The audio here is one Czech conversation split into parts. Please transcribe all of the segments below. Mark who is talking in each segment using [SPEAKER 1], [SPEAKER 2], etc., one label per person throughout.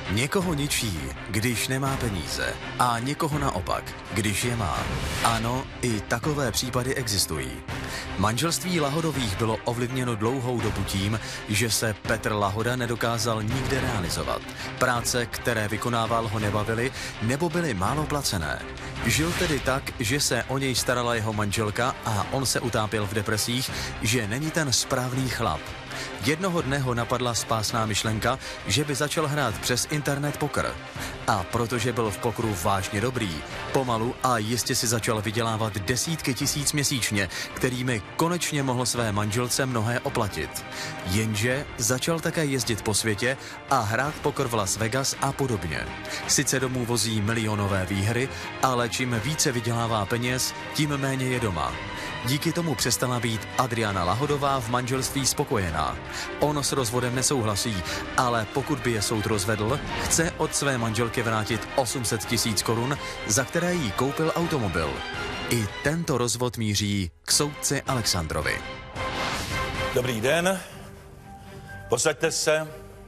[SPEAKER 1] Někoho ničí, když nemá peníze, a někoho naopak, když je má. Ano, i takové případy existují. Manželství Lahodových bylo ovlivněno dlouhou dobu tím, že se Petr Lahoda nedokázal nikde realizovat. Práce, které vykonával, ho nebavily nebo byly málo placené. Žil tedy tak, že se o něj starala jeho manželka a on se utápěl v depresích, že není ten správný chlap. Jednoho dne ho napadla spásná myšlenka, že by začal hrát přes internet poker. A protože byl v pokru vážně dobrý, pomalu a jistě si začal vydělávat desítky tisíc měsíčně, kterými konečně mohl své manželce mnohé oplatit. Jenže začal také jezdit po světě a hrát poker v Las Vegas a podobně. Sice domů vozí milionové výhry, ale čím více vydělává peněz, tím méně je doma. Díky tomu přestala být Adriana Lahodová v manželství spokojená. On s rozvodem nesouhlasí, ale pokud by je soud rozvedl, chce od své manželky vrátit 800 000 korun, za které jí koupil automobil. I tento rozvod míří k soudci Alexandrovi.
[SPEAKER 2] Dobrý den, posaďte se.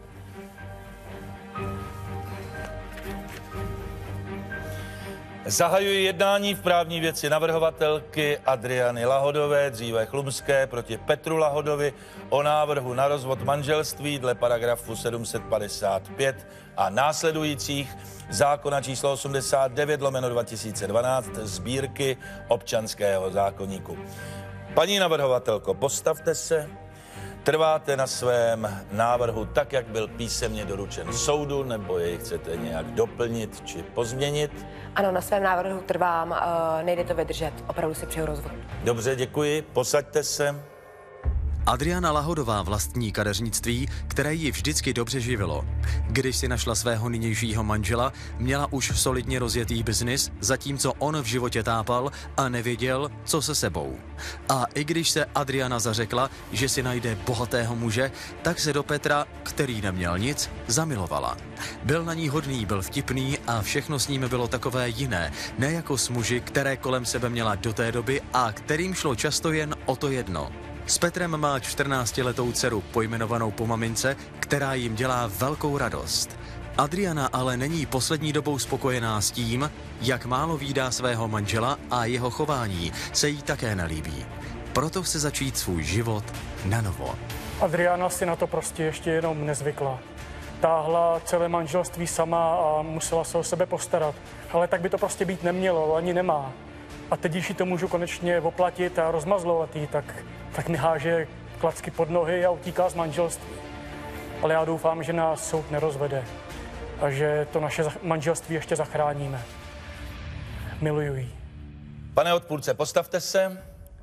[SPEAKER 2] Zahajuji jednání v právní věci navrhovatelky Adriany Lahodové, dříve chlumské, proti Petru Lahodovi o návrhu na rozvod manželství dle paragrafu 755 a následujících zákona číslo 89/2012 sbírky občanského zákoníku. Paní navrhovatelko, postavte se. Trváte na svém návrhu tak, jak byl písemně doručen soudu, nebo jej chcete nějak doplnit či pozměnit?
[SPEAKER 3] Ano, na svém návrhu trvám, nejde to vydržet, opravdu si přeju rozvod.
[SPEAKER 2] Dobře, děkuji, posaďte se.
[SPEAKER 1] Adriana Lahodová vlastní kadeřnictví, které ji vždycky dobře živilo. Když si našla svého nynějšího manžela, měla už solidně rozjetý biznis, zatímco on v životě tápal a nevěděl, co se sebou. A i když se Adriana zařekla, že si najde bohatého muže, tak se do Petra, který neměl nic, zamilovala. Byl na ní hodný, byl vtipný a všechno s ním bylo takové jiné, ne jako s muži, které kolem sebe měla do té doby a kterým šlo často jen o to jedno. S Petrem má 14letou dceru, pojmenovanou po mamince, která jim dělá velkou radost. Adriana ale není poslední dobou spokojená s tím, jak málo vídá svého manžela a jeho chování se jí také nelíbí. Proto chce začít svůj život na novo.
[SPEAKER 4] Adriana si na to prostě ještě jenom nezvykla. Táhla celé manželství sama a musela se o sebe postarat. Ale tak by to prostě být nemělo, ani nemá. A teď, když ji to můžu konečně oplatit a rozmazlovat jí, tak mi háže klacky pod nohy a utíká z manželství. Ale já doufám, že nás soud nerozvede a že to naše manželství ještě zachráníme. Miluju jí.
[SPEAKER 2] Pane odpůrce, postavte se.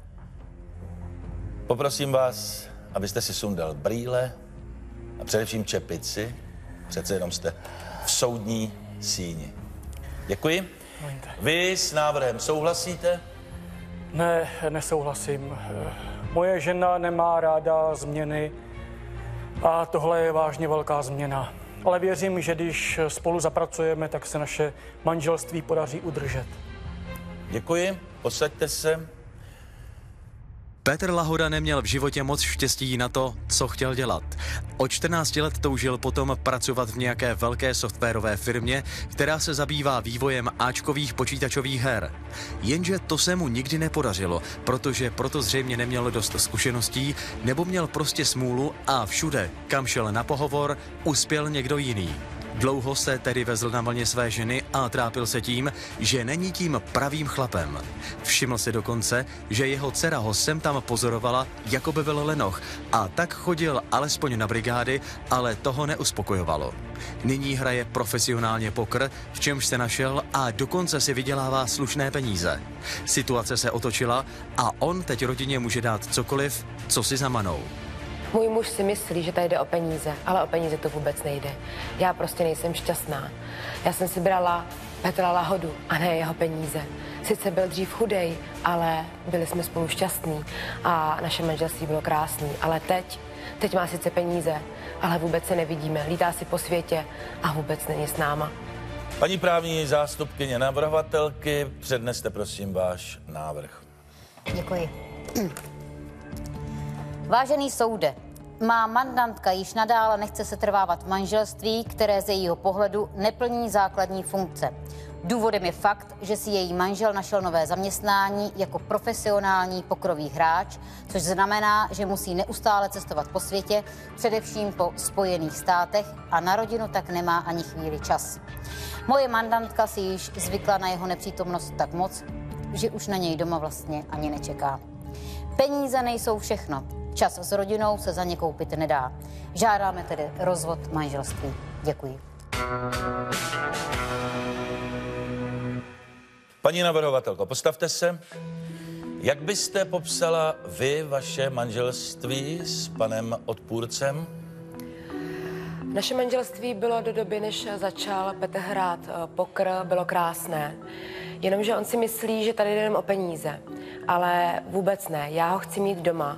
[SPEAKER 2] Poprosím vás, abyste si sundal brýle a především čepici. Přece jenom jste v soudní síni. Děkuji. Vy s návrhem souhlasíte?
[SPEAKER 4] Ne, nesouhlasím. Moje žena nemá ráda změny a tohle je vážně velká změna. Ale věřím, že když spolu zapracujeme, tak se naše manželství podaří udržet.
[SPEAKER 2] Děkuji, posaďte se.
[SPEAKER 1] Petr Lahoda neměl v životě moc štěstí na to, co chtěl dělat. Od 14 let toužil potom pracovat v nějaké velké softwarové firmě, která se zabývá vývojem áčkových počítačových her. Jenže to se mu nikdy nepodařilo, protože proto zřejmě neměl dost zkušeností, nebo měl prostě smůlu a všude, kam šel na pohovor, uspěl někdo jiný. Dlouho se tedy vezl na vlně své ženy a trápil se tím, že není tím pravým chlapem. Všiml si dokonce, že jeho dcera ho sem tam pozorovala, jako by byl lenoch, a tak chodil alespoň na brigády, ale toho neuspokojovalo. Nyní hraje profesionálně poker, v čemž se našel a dokonce si vydělává slušné peníze. Situace se otočila a on teď rodině může dát cokoliv, co si zamanou.
[SPEAKER 3] Můj muž si myslí, že tady jde o peníze, ale o peníze to vůbec nejde. Já prostě nejsem šťastná. Já jsem si brala Petra Lahodu a ne jeho peníze. Sice byl dřív chudej, ale byli jsme spolu šťastní a naše manželství bylo krásný. Ale teď má sice peníze, ale vůbec se nevidíme. Lítá si po světě a vůbec není s náma.
[SPEAKER 2] Paní právní zástupkyně navrhovatelky, předneste prosím váš návrh.
[SPEAKER 5] Děkuji. Vážený soude, Má mandantka již nadále nechce setrvávat v manželství, které z jejího pohledu neplní základní funkce. Důvodem je fakt, že si její manžel našel nové zaměstnání jako profesionální pokerový hráč, což znamená, že musí neustále cestovat po světě, především po Spojených státech, a na rodinu tak nemá ani chvíli čas. Moje mandantka si již zvykla na jeho nepřítomnost tak moc, že už na něj doma vlastně ani nečeká. Peníze nejsou všechno. Čas s rodinou se za ně koupit nedá. Žádáme tedy rozvod manželství. Děkuji.
[SPEAKER 2] Paní navrhovatelko, postavte se. Jak byste popsala vy vaše manželství s panem odpůrcem?
[SPEAKER 3] Naše manželství bylo do doby, než začal Petr hrát poker, bylo krásné. Jenomže on si myslí, že tady jde jenom o peníze. Ale vůbec ne, já ho chci mít doma.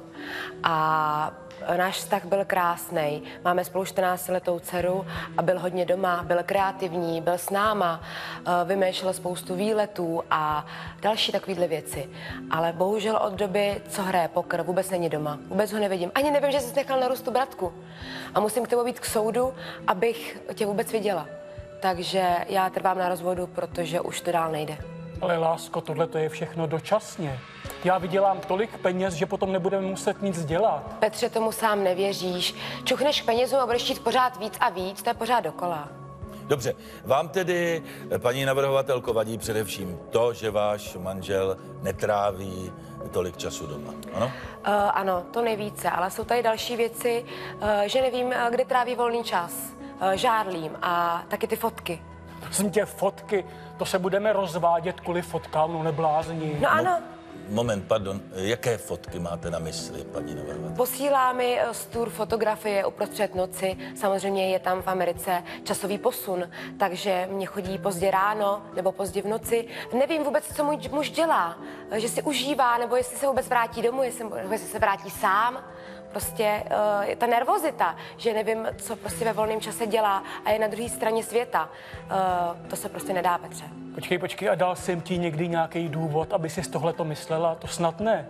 [SPEAKER 3] A náš vztah byl krásný. Máme spolu 14letou dceru a byl hodně doma, byl kreativní, byl s náma, vymýšlel spoustu výletů a další takovéhle věci. Ale bohužel od doby, co hraje poker, vůbec není doma. Vůbec ho nevidím. Ani nevím, že jsi nechal narůst tu bratku. A musím k tebou být k soudu, abych tě vůbec viděla. Takže já trvám na rozvodu, protože už to dál nejde.
[SPEAKER 4] Ale lásko, tohle to je všechno dočasně. Já vydělám tolik peněz, že potom nebudeme muset nic dělat.
[SPEAKER 3] Petře, tomu sám nevěříš. Čuchneš k penězům a budeš chtít pořád víc a víc, to je pořád dokola.
[SPEAKER 2] Dobře, vám tedy, paní navrhovatelko, vadí především to, že váš manžel netráví tolik času doma, ano?
[SPEAKER 3] Ano, to nejvíce, ale jsou tady další věci, že nevím, kde tráví volný čas. Žárlím a taky ty fotky.
[SPEAKER 4] Prosím tě, fotky, to se budeme rozvádět kvůli fotkám, no neblázni.
[SPEAKER 3] No ano.
[SPEAKER 2] Moment, pardon, jaké fotky máte na mysli, paní navrhovatelko?
[SPEAKER 3] Posílá mi z tour fotografie uprostřed noci. Samozřejmě je tam v Americe časový posun, takže mě chodí pozdě ráno nebo pozdě v noci. Nevím vůbec, co můj muž dělá, že si užívá, nebo jestli se vůbec vrátí domů, jestli se vrátí sám. Prostě ta nervozita, že nevím, co prostě ve volném čase dělá a je na druhé straně světa, to se prostě nedá, Petře.
[SPEAKER 4] Počkej, a dal jsem ti někdy nějaký důvod, aby si z tohleto myslela? To snad ne.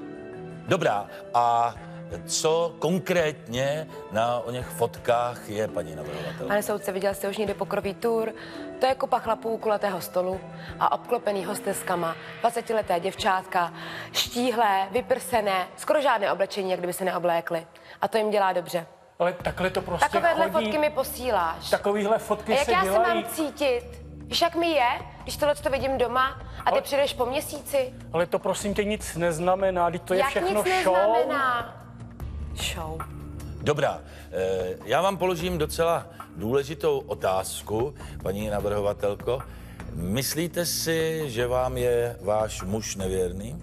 [SPEAKER 2] Dobrá, a co konkrétně na o něch fotkách je, paní navrhovatelko?
[SPEAKER 3] Pane soudce, viděl jste už někdy pokerový tour? To je kupa chlapů u kulatého stolu a obklopený hosteskama, 20leté děvčátka, štíhlé, vyprsené, skoro žádné oblečení, jak kdyby se neoblékli. A to jim dělá dobře.
[SPEAKER 4] Ale takhle to prostě
[SPEAKER 3] Takovéhle
[SPEAKER 4] chodí.
[SPEAKER 3] fotky mi posíláš.
[SPEAKER 4] Takovýhle fotky
[SPEAKER 3] a
[SPEAKER 4] se
[SPEAKER 3] jak já
[SPEAKER 4] dělají.
[SPEAKER 3] se mám cítit? Víš, jak mi je, když tohleto vidím doma a ty přijdeš po měsíci?
[SPEAKER 4] Ale to prosím tě nic neznamená, teď to je
[SPEAKER 3] Jak
[SPEAKER 4] všechno
[SPEAKER 3] nic
[SPEAKER 4] show.
[SPEAKER 3] neznamená? Show.
[SPEAKER 2] Dobrá, já vám položím docela důležitou otázku, paní navrhovatelko. Myslíte si, že vám je váš muž nevěrný?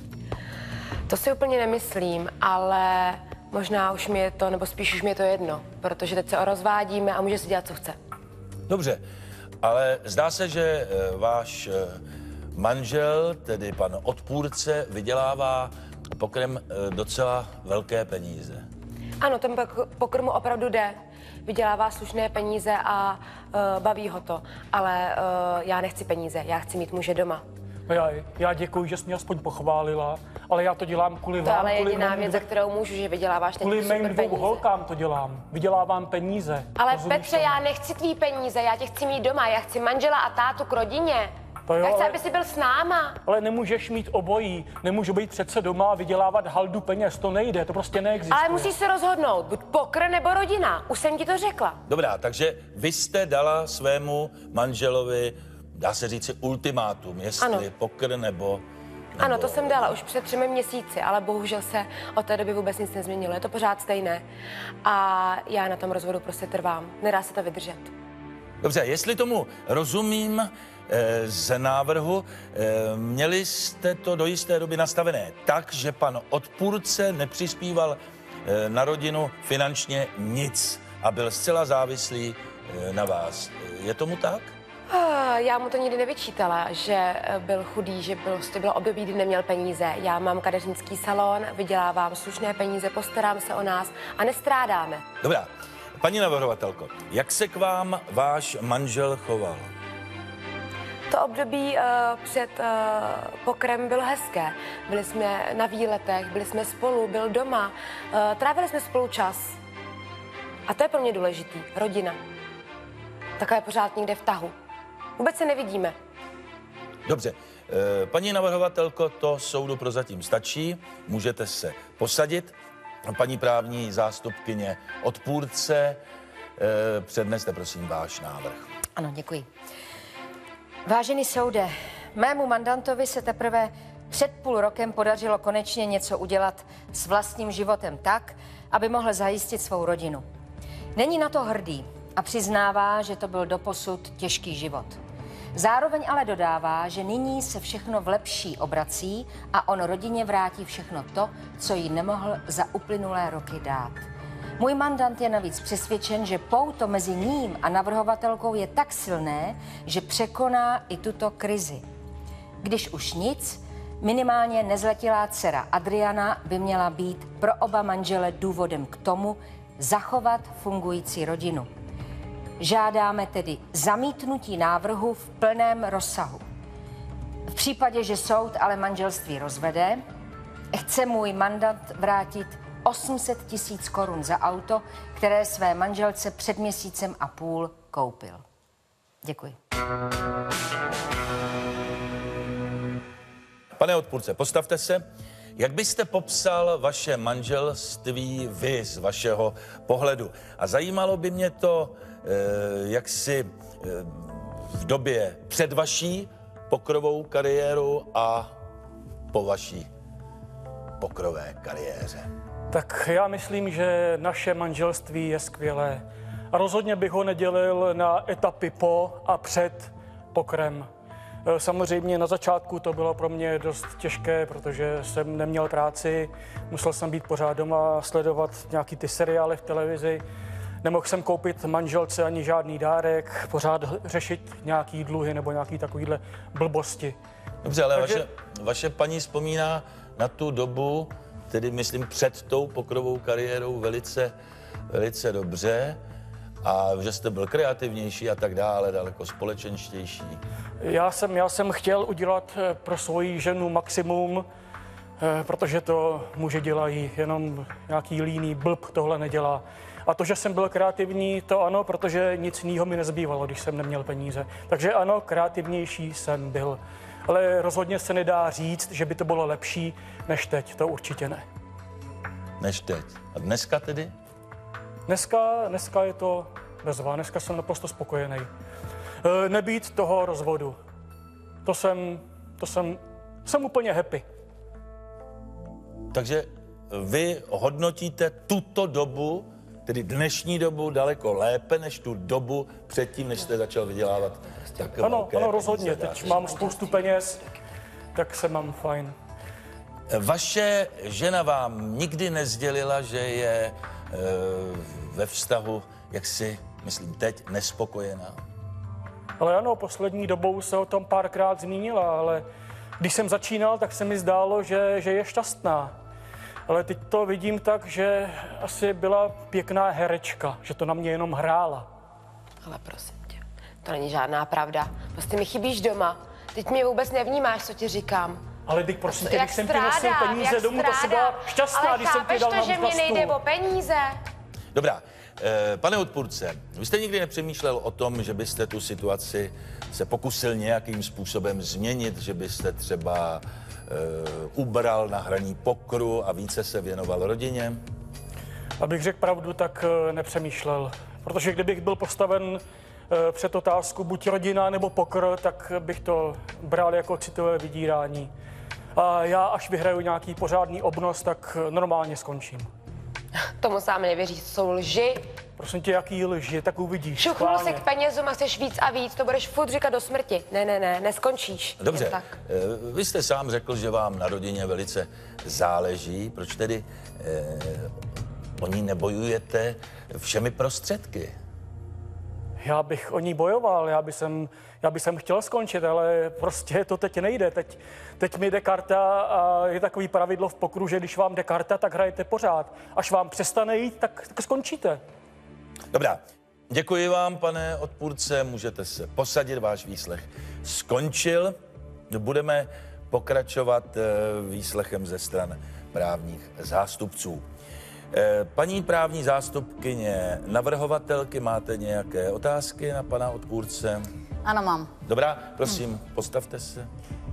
[SPEAKER 3] To si úplně nemyslím, ale možná už mi je to, nebo spíš už mi je to jedno, protože teď se rozvádíme a může si dělat, co chce.
[SPEAKER 2] Dobře, ale zdá se, že váš manžel, tedy pan odpůrce, vydělává pokerem docela velké peníze.
[SPEAKER 3] Ano, ten poker mu opravdu jde. Vydělává slušné peníze a baví ho to. Ale já nechci peníze, já chci mít muže doma.
[SPEAKER 4] Já děkuji, že jsi mě aspoň pochválila, ale já to dělám kvůli
[SPEAKER 3] To
[SPEAKER 4] vám.
[SPEAKER 3] ale je
[SPEAKER 4] kvůli
[SPEAKER 3] jediná
[SPEAKER 4] mým
[SPEAKER 3] věc, za kterou můžu, že vyděláváš teď
[SPEAKER 4] Kvůli mým
[SPEAKER 3] super
[SPEAKER 4] dvou
[SPEAKER 3] peníze.
[SPEAKER 4] holkám to dělám. Vydělávám peníze.
[SPEAKER 3] Ale
[SPEAKER 4] Rozumíš
[SPEAKER 3] Petře,
[SPEAKER 4] tomu?
[SPEAKER 3] já nechci tvý peníze, já tě chci mít doma, já chci manžela a tátu k rodině.
[SPEAKER 4] To jo,
[SPEAKER 3] Já chci,
[SPEAKER 4] ale-
[SPEAKER 3] aby jsi byl s náma.
[SPEAKER 4] Ale nemůžeš mít obojí. Nemůžu být přece doma a vydělávat haldu peněz. To nejde, to prostě neexistuje.
[SPEAKER 3] Ale musíš se rozhodnout, buď poker nebo rodina. Už jsem ti to řekla.
[SPEAKER 2] Dobrá, takže vy jste dala svému manželovi, dá se říci, ultimátum, jestli
[SPEAKER 3] Ano.
[SPEAKER 2] poker nebo...
[SPEAKER 3] Ano, to jsem dala už před 3 měsíci, ale bohužel se od té doby vůbec nic nezměnilo. Je to pořád stejné. A já na tom rozvodu prostě trvám. Nedá se to vydržet.
[SPEAKER 2] Dobře, jestli tomu rozumím z návrhu, měli jste to do jisté doby nastavené tak, že pan odpůrce nepřispíval na rodinu finančně nic a byl zcela závislý na vás. Je tomu tak?
[SPEAKER 3] Já mu to nikdy nevyčítala, že byl chudý, že prostě bylo období, kdy neměl peníze. Já mám kadeřnický salon, vydělávám slušné peníze, postarám se o nás a nestrádáme.
[SPEAKER 2] Dobrá. Paní navrhovatelko, jak se k vám váš manžel choval?
[SPEAKER 3] To období před pokrem bylo hezké. Byli jsme na výletech, byli jsme spolu, byl doma, trávili jsme spolu čas. A to je pro mě důležitý, rodina. Taková je pořád někde v tahu. Vůbec se nevidíme.
[SPEAKER 2] Dobře, paní navrhovatelko, to soudu prozatím stačí, můžete se posadit. Paní právní zástupkyně odpůrce, předneste prosím váš návrh.
[SPEAKER 6] Ano, děkuji. Vážený soude, mému mandantovi se teprve před půl rokem podařilo konečně něco udělat s vlastním životem tak, aby mohl zajistit svou rodinu. Není na to hrdý a přiznává, že to byl doposud těžký život. Zároveň ale dodává, že nyní se všechno v lepší obrací a on rodině vrátí všechno to, co jí nemohl za uplynulé roky dát. Můj mandant je navíc přesvědčen, že pouto mezi ním a navrhovatelkou je tak silné, že překoná i tuto krizi. Když už nic, minimálně nezletilá dcera Adriana by měla být pro oba manžele důvodem k tomu zachovat fungující rodinu. Žádáme tedy zamítnutí návrhu v plném rozsahu. V případě, že soud ale manželství rozvede, chce můj mandant vrátit 800 000 korun za auto, které své manželce před měsícem a půl koupil. Děkuji.
[SPEAKER 2] Pane odpůrce, postavte se. Jak byste popsal vaše manželství vy z vašeho pohledu? A zajímalo by mě to, jak si v době před vaší pokrovou kariéru a po vaší pokrové kariéře.
[SPEAKER 4] Tak já myslím, že naše manželství je skvělé. A rozhodně bych ho nedělil na etapy po a před pokrem. Samozřejmě na začátku to bylo pro mě dost těžké, protože jsem neměl práci, musel jsem být pořád doma, sledovat nějaký ty seriály v televizi. Nemohl jsem koupit manželce ani žádný dárek, pořád řešit nějaký dluhy nebo nějaký takovýhle blbosti.
[SPEAKER 2] Dobře, ale vaše paní vzpomíná na tu dobu, tedy myslím před tou pokrovou kariérou velice dobře a že jste byl kreativnější a tak dále, daleko společenštější.
[SPEAKER 4] Já jsem chtěl udělat pro svoji ženu maximum, protože to muži dělají, jenom nějaký líný blb tohle nedělá. A to, že jsem byl kreativní, to ano, protože nic jiného mi nezbývalo, když jsem neměl peníze. Takže ano, kreativnější jsem byl. Ale rozhodně se nedá říct, že by to bylo lepší než teď, to určitě ne.
[SPEAKER 2] Než teď. A dneska tedy?
[SPEAKER 4] Dneska je to bezva, dneska jsem naprosto spokojený. Nebýt toho rozvodu, to jsem úplně happy.
[SPEAKER 2] Takže vy hodnotíte tuto dobu, tedy dnešní dobu, daleko lépe než tu dobu předtím, než jste začal vydělávat takové velké
[SPEAKER 4] Ano, rozhodně.
[SPEAKER 2] peníze.
[SPEAKER 4] Teď mám spoustu peněz, tak se mám fajn.
[SPEAKER 2] Vaše žena vám nikdy nesdělila, že je ve vztahu, jak si, myslím teď, nespokojená?
[SPEAKER 4] Ale ano, poslední dobou se o tom párkrát zmínila, ale když jsem začínal, tak se mi zdálo, že je šťastná. Ale teď to vidím tak, že asi byla pěkná herečka, že to na mě jenom hrála.
[SPEAKER 3] Ale prosím tě, to není žádná pravda. Prostě mi chybíš doma. Teď mě vůbec nevnímáš, co ti říkám.
[SPEAKER 4] Ale teď prosím tě, když jsem ti nosil peníze domů, tak jsi byla šťastná, když jsem ti dal na
[SPEAKER 3] to, že mě nejde o peníze?
[SPEAKER 2] Dobrá, pane odpůrce, vy jste nikdy nepřemýšlel o tom, že byste tu situaci se pokusil nějakým způsobem změnit, že byste třeba ubral na hraní pokru a více se věnoval rodině?
[SPEAKER 4] Abych řekl pravdu, tak nepřemýšlel. Protože kdybych byl postaven před otázku buď rodina nebo pokr, tak bych to bral jako citové vydírání. A já, až vyhraju nějaký pořádný obnos, tak normálně skončím.
[SPEAKER 3] Tomu sám nevěříš, to jsou lži.
[SPEAKER 4] Prosím tě, jaký lži, tak uvidíš.
[SPEAKER 3] Šuchnul si k penězům a chceš víc a víc, to budeš furt říkat do smrti. Ne, neskončíš.
[SPEAKER 2] Dobře,
[SPEAKER 3] tak.
[SPEAKER 2] Vy jste sám řekl, že vám na rodině velice záleží. Proč tedy o ní nebojujete všemi prostředky?
[SPEAKER 4] Já bych o ní bojoval, já bych chtěl skončit, ale prostě to teď nejde. Teď mi jde karta a je takový pravidlo v pokru, že když vám jde karta, tak hrajete pořád. Až vám přestane jít, tak skončíte.
[SPEAKER 2] Dobrá, Děkuji vám, pane odpůrce, můžete se posadit, váš výslech skončil. Budeme pokračovat výslechem ze stran právních zástupců. Paní právní zástupkyně navrhovatelky, máte nějaké otázky na pana odpůrce?
[SPEAKER 5] Ano, mám.
[SPEAKER 2] Dobrá, prosím, postavte se.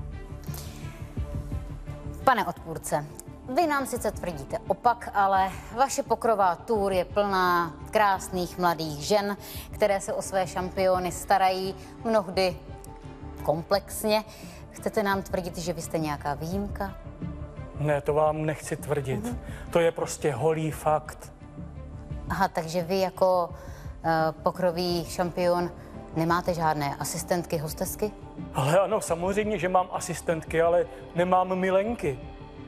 [SPEAKER 5] Pane odpůrce, vy nám sice tvrdíte opak, ale vaše pokrová tour je plná krásných mladých žen, které se o své šampiony starají mnohdy komplexně. Chcete nám tvrdit, že vy jste nějaká výjimka?
[SPEAKER 4] Ne, to vám nechci tvrdit. To je prostě holý fakt.
[SPEAKER 5] Aha, takže vy jako pokrový šampion nemáte žádné asistentky, hostesky?
[SPEAKER 4] Ale ano, samozřejmě, že mám asistentky, ale nemám milenky.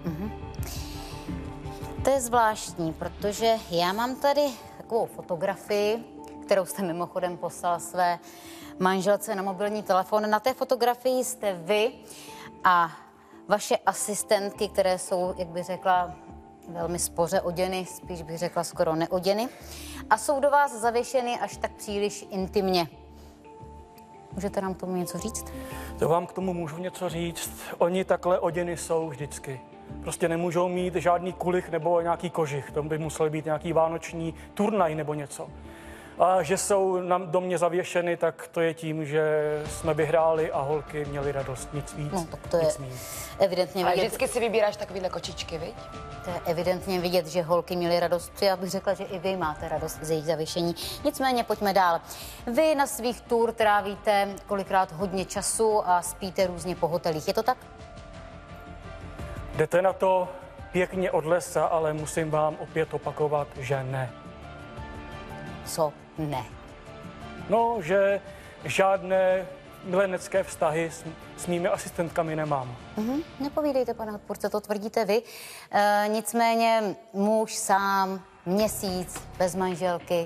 [SPEAKER 5] To je zvláštní, protože já mám tady takovou fotografii, kterou jste mimochodem poslal své manželce na mobilní telefon. Na té fotografii jste vy a vaše asistentky, které jsou, jak bych řekla, velmi spoře oděny, spíš bych řekla skoro neoděny, a jsou do vás zavěšeny až tak příliš intimně. Můžete nám k tomu něco říct?
[SPEAKER 4] To vám k tomu můžu něco říct. Oni takhle oděny jsou vždycky. Prostě nemůžou mít žádný kulich nebo nějaký kožich. To by musel být nějaký vánoční turnaj nebo něco. A že jsou do mě zavěšeny, tak to je tím, že jsme vyhráli a holky měly radost. Nic víc,
[SPEAKER 5] No, tak to je
[SPEAKER 4] nic méně.
[SPEAKER 5] evidentně
[SPEAKER 3] A
[SPEAKER 5] vidět.
[SPEAKER 3] vždycky si vybíráš takovýhle kočičky, viď?
[SPEAKER 5] To je evidentně vidět, že holky měly radost. Já bych řekla, že i vy máte radost z jejich zavěšení. Nicméně pojďme dál. Vy na svých tour trávíte kolikrát hodně času a spíte různě po hotelích. Je to tak?
[SPEAKER 4] Jdete na to pěkně od lesa, ale musím vám opět opakovat, že ne.
[SPEAKER 5] Co ne?
[SPEAKER 4] No, že žádné milenecké vztahy s mými asistentkami nemám.
[SPEAKER 5] Nepovídejte, pane odpůrce, to tvrdíte vy. Nicméně muž sám, měsíc, bez manželky,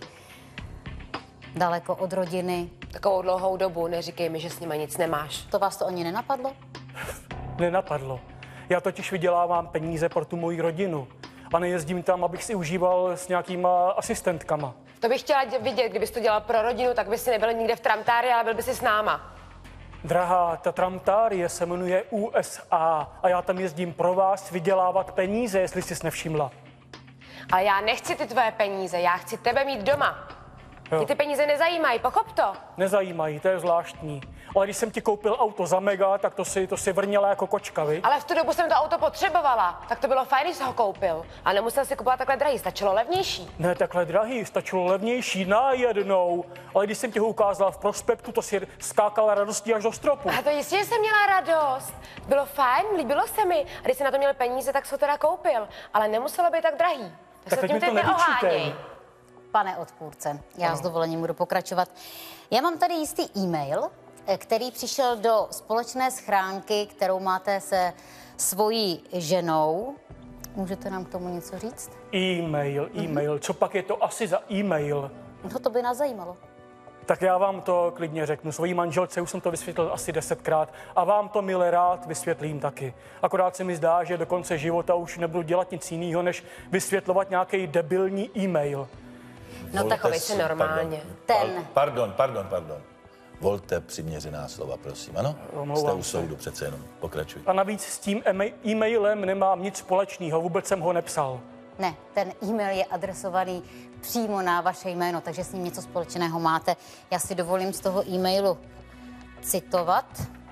[SPEAKER 5] daleko od rodiny.
[SPEAKER 3] Takovou dlouhou dobu, neříkej mi, že s nima nic nemáš.
[SPEAKER 5] To vás to ani nenapadlo?
[SPEAKER 4] Nenapadlo. Já totiž vydělávám peníze pro tu moji rodinu a nejezdím tam, abych si užíval s nějakýma asistentkama.
[SPEAKER 3] To bych chtěla vidět, kdybys to dělal pro rodinu, tak bys si nebyl nikde v tramtári, ale byl bys si s náma.
[SPEAKER 4] Drahá, ta tramtárie se jmenuje USA a já tam jezdím pro vás vydělávat peníze, jestli jsi nevšimla.
[SPEAKER 3] Ale já nechci ty tvoje peníze, já chci tebe mít doma.
[SPEAKER 4] Jo.
[SPEAKER 3] Mě ty peníze nezajímají, pochop to.
[SPEAKER 4] Nezajímají, to je zvláštní. Ale když jsem ti koupil auto za mega, tak to si vrněla jako kočka, vi?
[SPEAKER 3] Ale v tu dobu jsem to auto potřebovala, tak to bylo fajn, když jsi ho koupil. A nemusel si kupovat takhle drahý, stačilo levnější.
[SPEAKER 4] Ne takhle drahý, stačilo levnější najednou. Ale když jsem ti ho ukázal v prospektu, to si skákala radostí až do stropu.
[SPEAKER 3] A to jistě, že jsem měla radost. Bylo fajn, líbilo se mi. A když jsi na to měl peníze, tak jsi ho teda koupil. Ale nemuselo být tak drahý.
[SPEAKER 4] Tak
[SPEAKER 3] se
[SPEAKER 4] teď
[SPEAKER 3] tím
[SPEAKER 4] mi to
[SPEAKER 3] teď
[SPEAKER 4] nevyčítej.
[SPEAKER 3] neoháněj.
[SPEAKER 5] Pane odpůrce, já s dovolením budu pokračovat. Já mám tady jistý e-mail, který přišel do společné schránky, kterou máte se svojí ženou. Můžete nám k tomu něco říct?
[SPEAKER 4] E-mail. Co pak je to asi za e-mail?
[SPEAKER 5] No to by nás zajímalo.
[SPEAKER 4] Tak já vám to klidně řeknu. Svojí manželce už jsem to vysvětlil asi 10krát a vám to milé rád vysvětlím taky. Akorát se mi zdá, že do konce života už nebudu dělat nic jiného, než vysvětlovat nějaký debilní e-mail.
[SPEAKER 3] No tak chovej se normálně.
[SPEAKER 5] Ten.
[SPEAKER 2] Pardon. Volte přiměřená slova, prosím, ano?
[SPEAKER 4] Omlouvám
[SPEAKER 2] Jste u soudu, přece jenom. Pokračuj.
[SPEAKER 4] A navíc s tím e-mailem nemám nic společného, vůbec jsem ho nepsal.
[SPEAKER 5] Ne, ten e-mail je adresovaný přímo na vaše jméno, takže s ním něco společného máte. Já si dovolím z toho e-mailu citovat.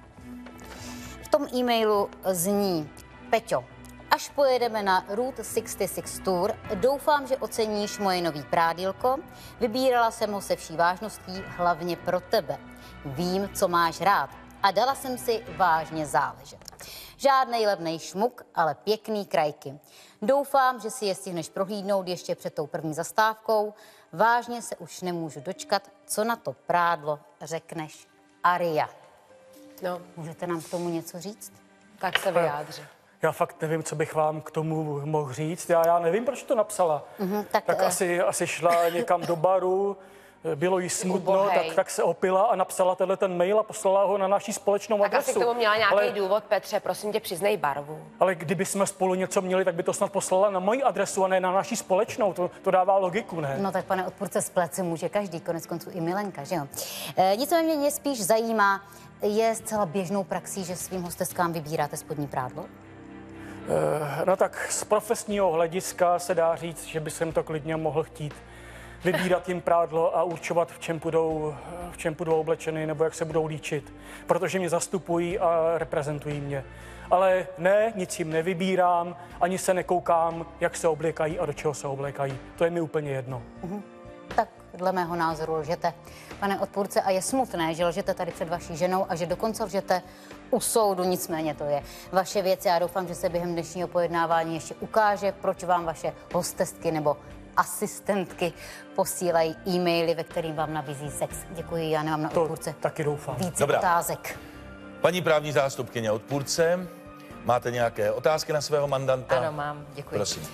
[SPEAKER 5] V tom e-mailu zní: Peťo, až pojedeme na Route 66 Tour, doufám, že oceníš moje nový prádílko. Vybírala jsem ho se vší vážností, hlavně pro tebe. Vím, co máš rád a dala jsem si vážně záležet. Žádnej levnej šmuk, ale pěkný krajky. Doufám, že si je stihneš prohlídnout ještě před tou první zastávkou. Vážně se už nemůžu dočkat, co na to prádlo řekneš. Aria.
[SPEAKER 3] No,
[SPEAKER 5] Můžete nám k tomu něco říct?
[SPEAKER 3] tak se vyjádři.
[SPEAKER 4] Já fakt nevím, co bych vám k tomu mohl říct. Já nevím, proč to napsala.
[SPEAKER 5] tak,
[SPEAKER 4] Tak asi šla někam do baru, bylo jí smutno,
[SPEAKER 3] Ubohej.
[SPEAKER 4] tak se opila a napsala ten mail a poslala ho na naši společnou
[SPEAKER 3] Tak
[SPEAKER 4] adresu.
[SPEAKER 3] asi k tomu měla nějaký důvod, Petře, prosím tě, přiznej barvu.
[SPEAKER 4] Ale kdyby jsme spolu něco měli, tak by to snad poslala na moji adresu a ne na naši společnou. To dává logiku, ne?
[SPEAKER 5] No tak pane odpůrce, splet se může každý, konec konců i Milenka, že jo? Nicméně mě spíš zajímá, je zcela běžnou praxí, že svým hosteskám vybíráte spodní prádlo?
[SPEAKER 4] No tak z profesního hlediska se dá říct, že by jsem to klidně mohl chtít. Vybírat jim prádlo a určovat, v čem budou oblečeny nebo jak se budou líčit. Protože mě zastupují a reprezentují mě. Ale ne, nic jim nevybírám, ani se nekoukám, jak se oblékají a do čeho se oblékají. To je mi úplně jedno.
[SPEAKER 5] Tak dle mého názoru lžete, pane odpůrce, a je smutné, že lžete tady před vaší ženou a že dokonce lžete u soudu, nicméně to je vaše věc. Já doufám, že se během dnešního pojednávání ještě ukáže, proč vám vaše hostestky nebo asistentky posílají e-maily, ve kterým vám nabízí sex. Děkuji, já nemám na odpůrce
[SPEAKER 4] Taky doufám.
[SPEAKER 5] více otázek.
[SPEAKER 2] Paní právní zástupkyně odpůrce, máte nějaké otázky na svého mandanta?
[SPEAKER 6] Ano, mám, děkuji.
[SPEAKER 2] Prosím.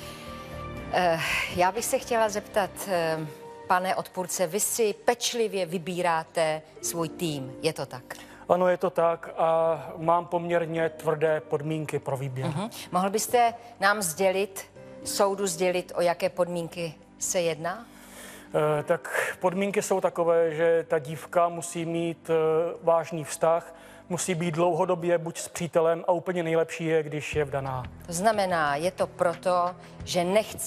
[SPEAKER 6] Já bych se chtěla zeptat, pane odpůrce, vy si pečlivě vybíráte svůj tým, je to tak?
[SPEAKER 4] Ano, je to tak a mám poměrně tvrdé podmínky pro výběr.
[SPEAKER 6] Mohl byste nám soudu sdělit, o jaké podmínky se jedná?
[SPEAKER 4] Tak podmínky jsou takové, že ta dívka musí mít vážný vztah, musí být dlouhodobě buď s přítelem a úplně nejlepší je, když je vdaná.
[SPEAKER 6] To znamená, je to proto, že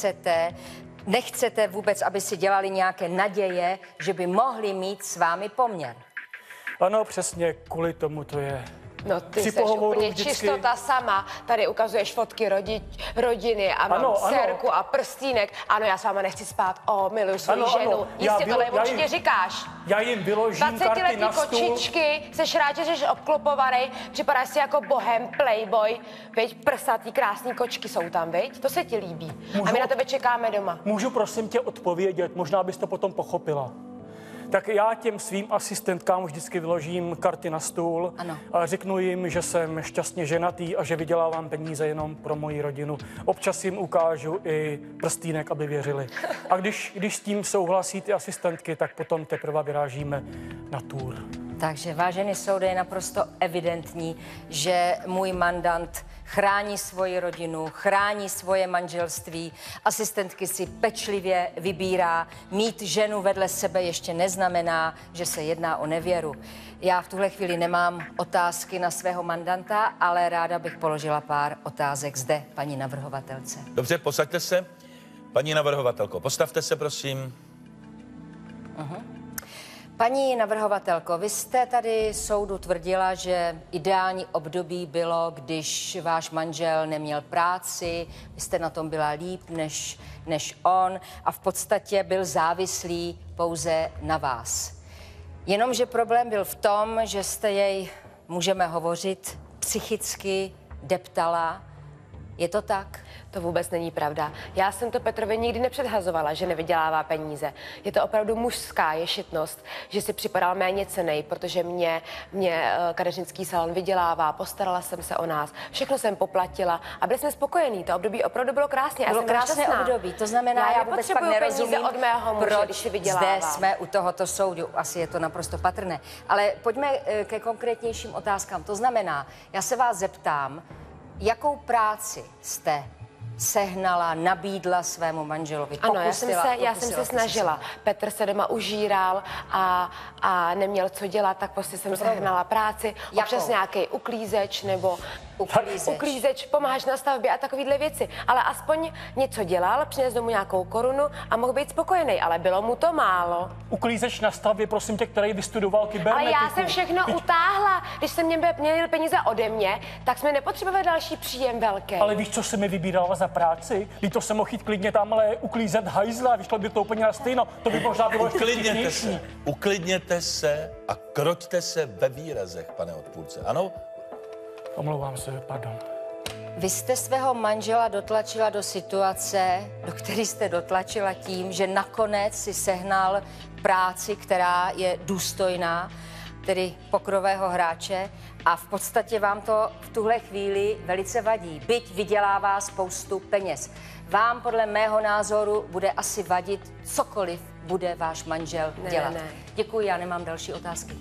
[SPEAKER 6] nechcete vůbec, aby si dělali nějaké naděje, že by mohli mít s vámi poměr.
[SPEAKER 4] Ano, přesně kvůli tomu to je.
[SPEAKER 3] No ty
[SPEAKER 4] Při
[SPEAKER 3] jsi
[SPEAKER 4] pohovoru
[SPEAKER 3] úplně
[SPEAKER 4] vždycky-
[SPEAKER 3] čistota sama. Tady ukazuješ fotky rodiny a mám
[SPEAKER 4] Ano, ano.
[SPEAKER 3] dcerku a prstínek. Ano, já s váma nechci spát. Miluji svou
[SPEAKER 4] Ano,
[SPEAKER 3] ženu.
[SPEAKER 4] ano. Já
[SPEAKER 3] Jistě tohle
[SPEAKER 4] já
[SPEAKER 3] určitě
[SPEAKER 4] jim-
[SPEAKER 3] říkáš.
[SPEAKER 4] Já jim vyložím karty
[SPEAKER 3] 20letý
[SPEAKER 4] na stůl.
[SPEAKER 3] kočičky, seš rád, že jsi obklopovaný, připadáš si jako bohem, playboy, veď prsatý, krásný kočky jsou tam, veď? To se ti líbí. A my na tebe čekáme doma.
[SPEAKER 4] Můžu prosím tě odpovědět, možná bys to potom pochopila. Tak já těm svým asistentkám vždycky vyložím karty na stůl
[SPEAKER 6] Ano.
[SPEAKER 4] a řeknu jim, že jsem šťastně ženatý a že vydělávám peníze jenom pro moji rodinu. Občas jim ukážu i prstínek, aby věřili. A když s tím souhlasí ty asistentky, tak potom teprve vyrážíme na tour.
[SPEAKER 6] Takže, vážený soude, je naprosto evidentní, že můj mandant chrání svoji rodinu, chrání svoje manželství, asistentky si pečlivě vybírá. Mít ženu vedle sebe ještě neznamená, že se jedná o nevěru. Já v tuhle chvíli nemám otázky na svého mandanta, ale ráda bych položila pár otázek zde, paní navrhovatelce.
[SPEAKER 2] Dobře, posaďte se. Paní navrhovatelko, postavte se, prosím.
[SPEAKER 6] Paní navrhovatelko, vy jste tady soudu tvrdila, že ideální období bylo, když váš manžel neměl práci, vy jste na tom byla líp než on a v podstatě byl závislý pouze na vás. Jenomže problém byl v tom, že jste jej, můžeme hovořit, psychicky deptala. Je to tak?
[SPEAKER 3] To vůbec není pravda. Já jsem to Petrovi nikdy nepředhazovala, že nevydělává peníze. Je to opravdu mužská ješitnost, že si připadal méně cennej, protože mě kadeřnický salon vydělává, postarala jsem se o nás, všechno jsem poplatila a byli jsme spokojení. To období opravdu bylo krásné.
[SPEAKER 6] Bylo krásné období, to znamená, já vůbec pak nerozumím,
[SPEAKER 3] od mého muže, když si
[SPEAKER 6] proč
[SPEAKER 3] vydělávám.
[SPEAKER 6] zde jsme u tohoto soudu. Asi je to naprosto patrné. Ale pojďme ke konkrétnějším otázkám. To znamená, já se vás zeptám, jakou práci jste sehnala, nabídla svému manželovi?
[SPEAKER 3] Ano, já jsem se snažila. Petr se doma užíral a neměl co dělat, tak prostě jsem sehnala práci. Občas nějaký uklízeč nebo uklízeč, pomáháš na stavbě a takovýhle věci. Ale aspoň něco dělal, přines domů nějakou korunu a mohl být spokojený, ale bylo mu to málo.
[SPEAKER 4] Uklízeč na stavbě, prosím tě, který vystudoval kybernetiku.
[SPEAKER 3] Ale já jsem všechno utáhla. Když jsem měl peníze ode mě, tak jsme nepotřebovali další příjem velký.
[SPEAKER 4] Ale víš, co jsi mi vybírala za práci? Když to jsem mohl jít klidně tamhle uklízet hajzla, vyšlo by to úplně na stejno. To by možná bylo
[SPEAKER 2] Uklidněte se a kroťte se ve výrazech, pane odpůrce. Ano?
[SPEAKER 4] Omlouvám se, pardon.
[SPEAKER 6] Vy jste svého manžela dotlačila do situace, do které jste dotlačila tím, že nakonec si sehnal práci, která je důstojná, tedy pokrového hráče, a v podstatě vám to v tuhle chvíli velice vadí, byť vydělává spoustu peněz. Vám podle mého názoru bude asi vadit cokoliv bude váš manžel dělat.
[SPEAKER 3] Ne.
[SPEAKER 6] Děkuji, já nemám další otázky.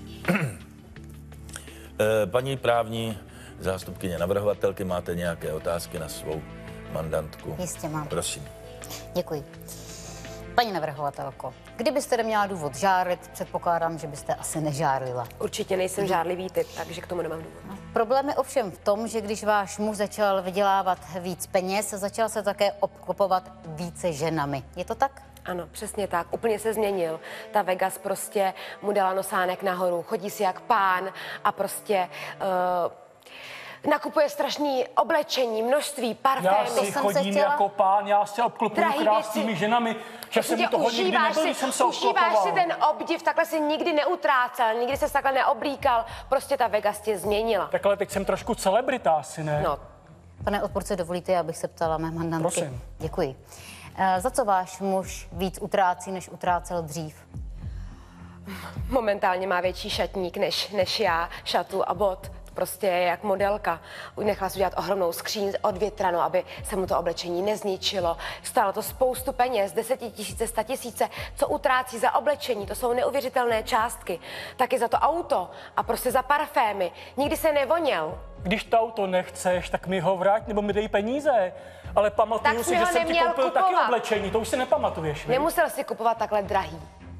[SPEAKER 2] Paní právní zástupkyně navrhovatelky, máte nějaké otázky na svou mandantku?
[SPEAKER 5] Jistě mám.
[SPEAKER 2] Prosím.
[SPEAKER 5] Děkuji. Paní navrhovatelko, kdybyste neměla důvod žárlit, předpokládám, že byste asi nežárlila.
[SPEAKER 3] Určitě nejsem žárlivý typ, takže k tomu nemám důvod.
[SPEAKER 5] Problém je ovšem v tom, že když váš muž začal vydělávat víc peněz, začal se také obklopovat více ženami. Je to tak?
[SPEAKER 3] Ano, přesně tak. Úplně se změnil. Ta Vegas prostě mu dala nosánek nahoru, chodí si jak pán a prostě nakupuje strašný oblečení, množství, parfémy.
[SPEAKER 4] Já si chodím jako pán, já se obklopuju
[SPEAKER 3] Drahý
[SPEAKER 4] krásnými
[SPEAKER 3] věci.
[SPEAKER 4] ženami, že jsem mu toho nikdy nebyl, když jsem se
[SPEAKER 3] Užíváš si
[SPEAKER 4] obklopoval.
[SPEAKER 3] ten obdiv, takhle si nikdy neutrácel, nikdy se takhle neoblíkal, prostě ta Vegas tě změnila.
[SPEAKER 4] Tak ale teď jsem trošku celebrita, asi ne?
[SPEAKER 3] No,
[SPEAKER 5] Pane odpůrce, dovolíte, abych se ptala mé mandantky?
[SPEAKER 4] Prosím.
[SPEAKER 5] Děkuji. Za co váš muž víc utrácí, než utrácel dřív?
[SPEAKER 3] momentálně má větší šatník než já, šatu a bot. Prostě je jak modelka. Nechala si udělat ohromnou skříň od větranu, aby se mu to oblečení nezničilo. Stálo to spoustu peněz, 10 000, 100 000, co utrácí za oblečení. To jsou neuvěřitelné částky. Taky za to auto a prostě za parfémy. Nikdy se nevoněl.
[SPEAKER 4] Když to auto nechceš, tak mi ho vrať nebo mi dej peníze. Ale pamatuju
[SPEAKER 3] Tak
[SPEAKER 4] si,
[SPEAKER 3] jsi
[SPEAKER 4] že
[SPEAKER 3] ho
[SPEAKER 4] jsem ti
[SPEAKER 3] neměl
[SPEAKER 4] koupil taky
[SPEAKER 3] kupovat.
[SPEAKER 4] oblečení, to už si nepamatuješ. Ne?
[SPEAKER 3] Nemusel si kupovat takhle drahý.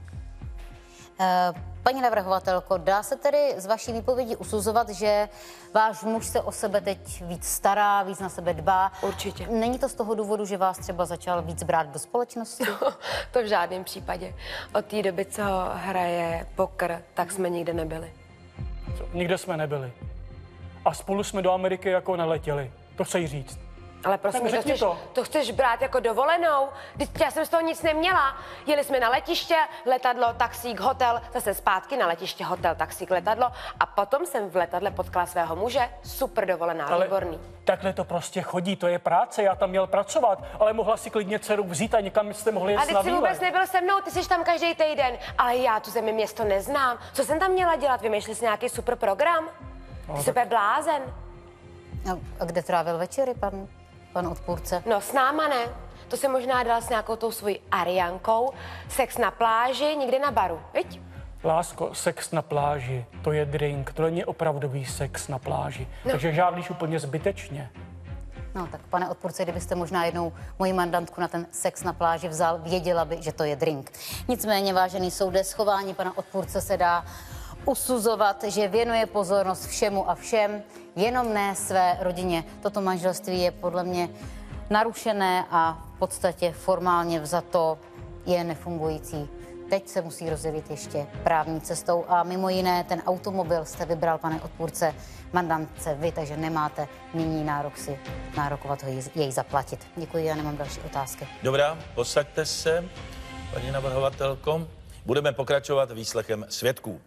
[SPEAKER 5] Paní navrhovatelko, dá se tedy z vaší výpovědi usuzovat, že váš muž se o sebe teď víc stará, víc na sebe dbá?
[SPEAKER 3] Určitě.
[SPEAKER 5] Není to z toho důvodu, že vás třeba začal víc brát do společnosti?
[SPEAKER 3] To v žádném případě. Od té doby, co hraje poker, tak jsme nikde nebyli.
[SPEAKER 4] Nikde jsme nebyli. A spolu jsme do Ameriky jako neletěli. To chceš říct.
[SPEAKER 3] Ale prosím,
[SPEAKER 4] Tak řekni
[SPEAKER 3] to chceš brát jako dovolenou? Vždyť já jsem z toho nic neměla. Jeli jsme na letiště, letadlo, taxík, hotel, zase zpátky na letiště, hotel, taxík, letadlo a potom jsem v letadle potkala svého muže. Super dovolená, výborný.
[SPEAKER 4] Takhle to prostě chodí, to je práce, já tam měl pracovat, ale mohla si klidně dceru vzít a někam jste mohli
[SPEAKER 3] A
[SPEAKER 4] jet
[SPEAKER 3] teď
[SPEAKER 4] na
[SPEAKER 3] jsi vůbec
[SPEAKER 4] výlet.
[SPEAKER 3] nebyl se mnou, ty jsi tam každý týden, ale já tu zemi město neznám. Co jsem tam měla dělat? Vymýšlel jsi nějaký super program? Ty jsi úplně blázen.
[SPEAKER 5] A kde trávil večery, pan odpůrce?
[SPEAKER 3] No s náma ne. To se možná dal s nějakou tou svojí Ariankou. Sex na pláži, někde na baru, viď?
[SPEAKER 4] Lásko, sex na pláži, to je drink, to není opravdový sex na pláži.
[SPEAKER 3] No.
[SPEAKER 4] Takže žádlíš úplně zbytečně.
[SPEAKER 5] No tak, pane odpůrce, kdybyste možná jednou moji mandantku na ten sex na pláži vzal, věděla by, že to je drink. Nicméně, vážený soude, z chování pana odpůrce se dá usuzovat, že věnuje pozornost všemu a všem, jenom ne své rodině. Toto manželství je podle mě narušené a v podstatě formálně vzato je nefungující. Teď se musí rozdělit ještě právní cestou a mimo jiné ten automobil jste vybral, pane odpůrce, mandantce vy, takže nemáte nyní nárok si nárokovat ho jej zaplatit. Děkuji, já nemám další otázky.
[SPEAKER 2] Dobrá, posaďte se, paní navrhovatelko. Budeme pokračovat výslechem svědků.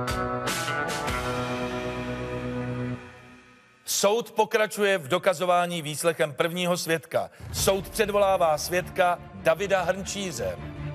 [SPEAKER 2] Soud pokračuje v dokazování výslechem prvního svědka. Soud předvolává svědka Davida Hrnčíře.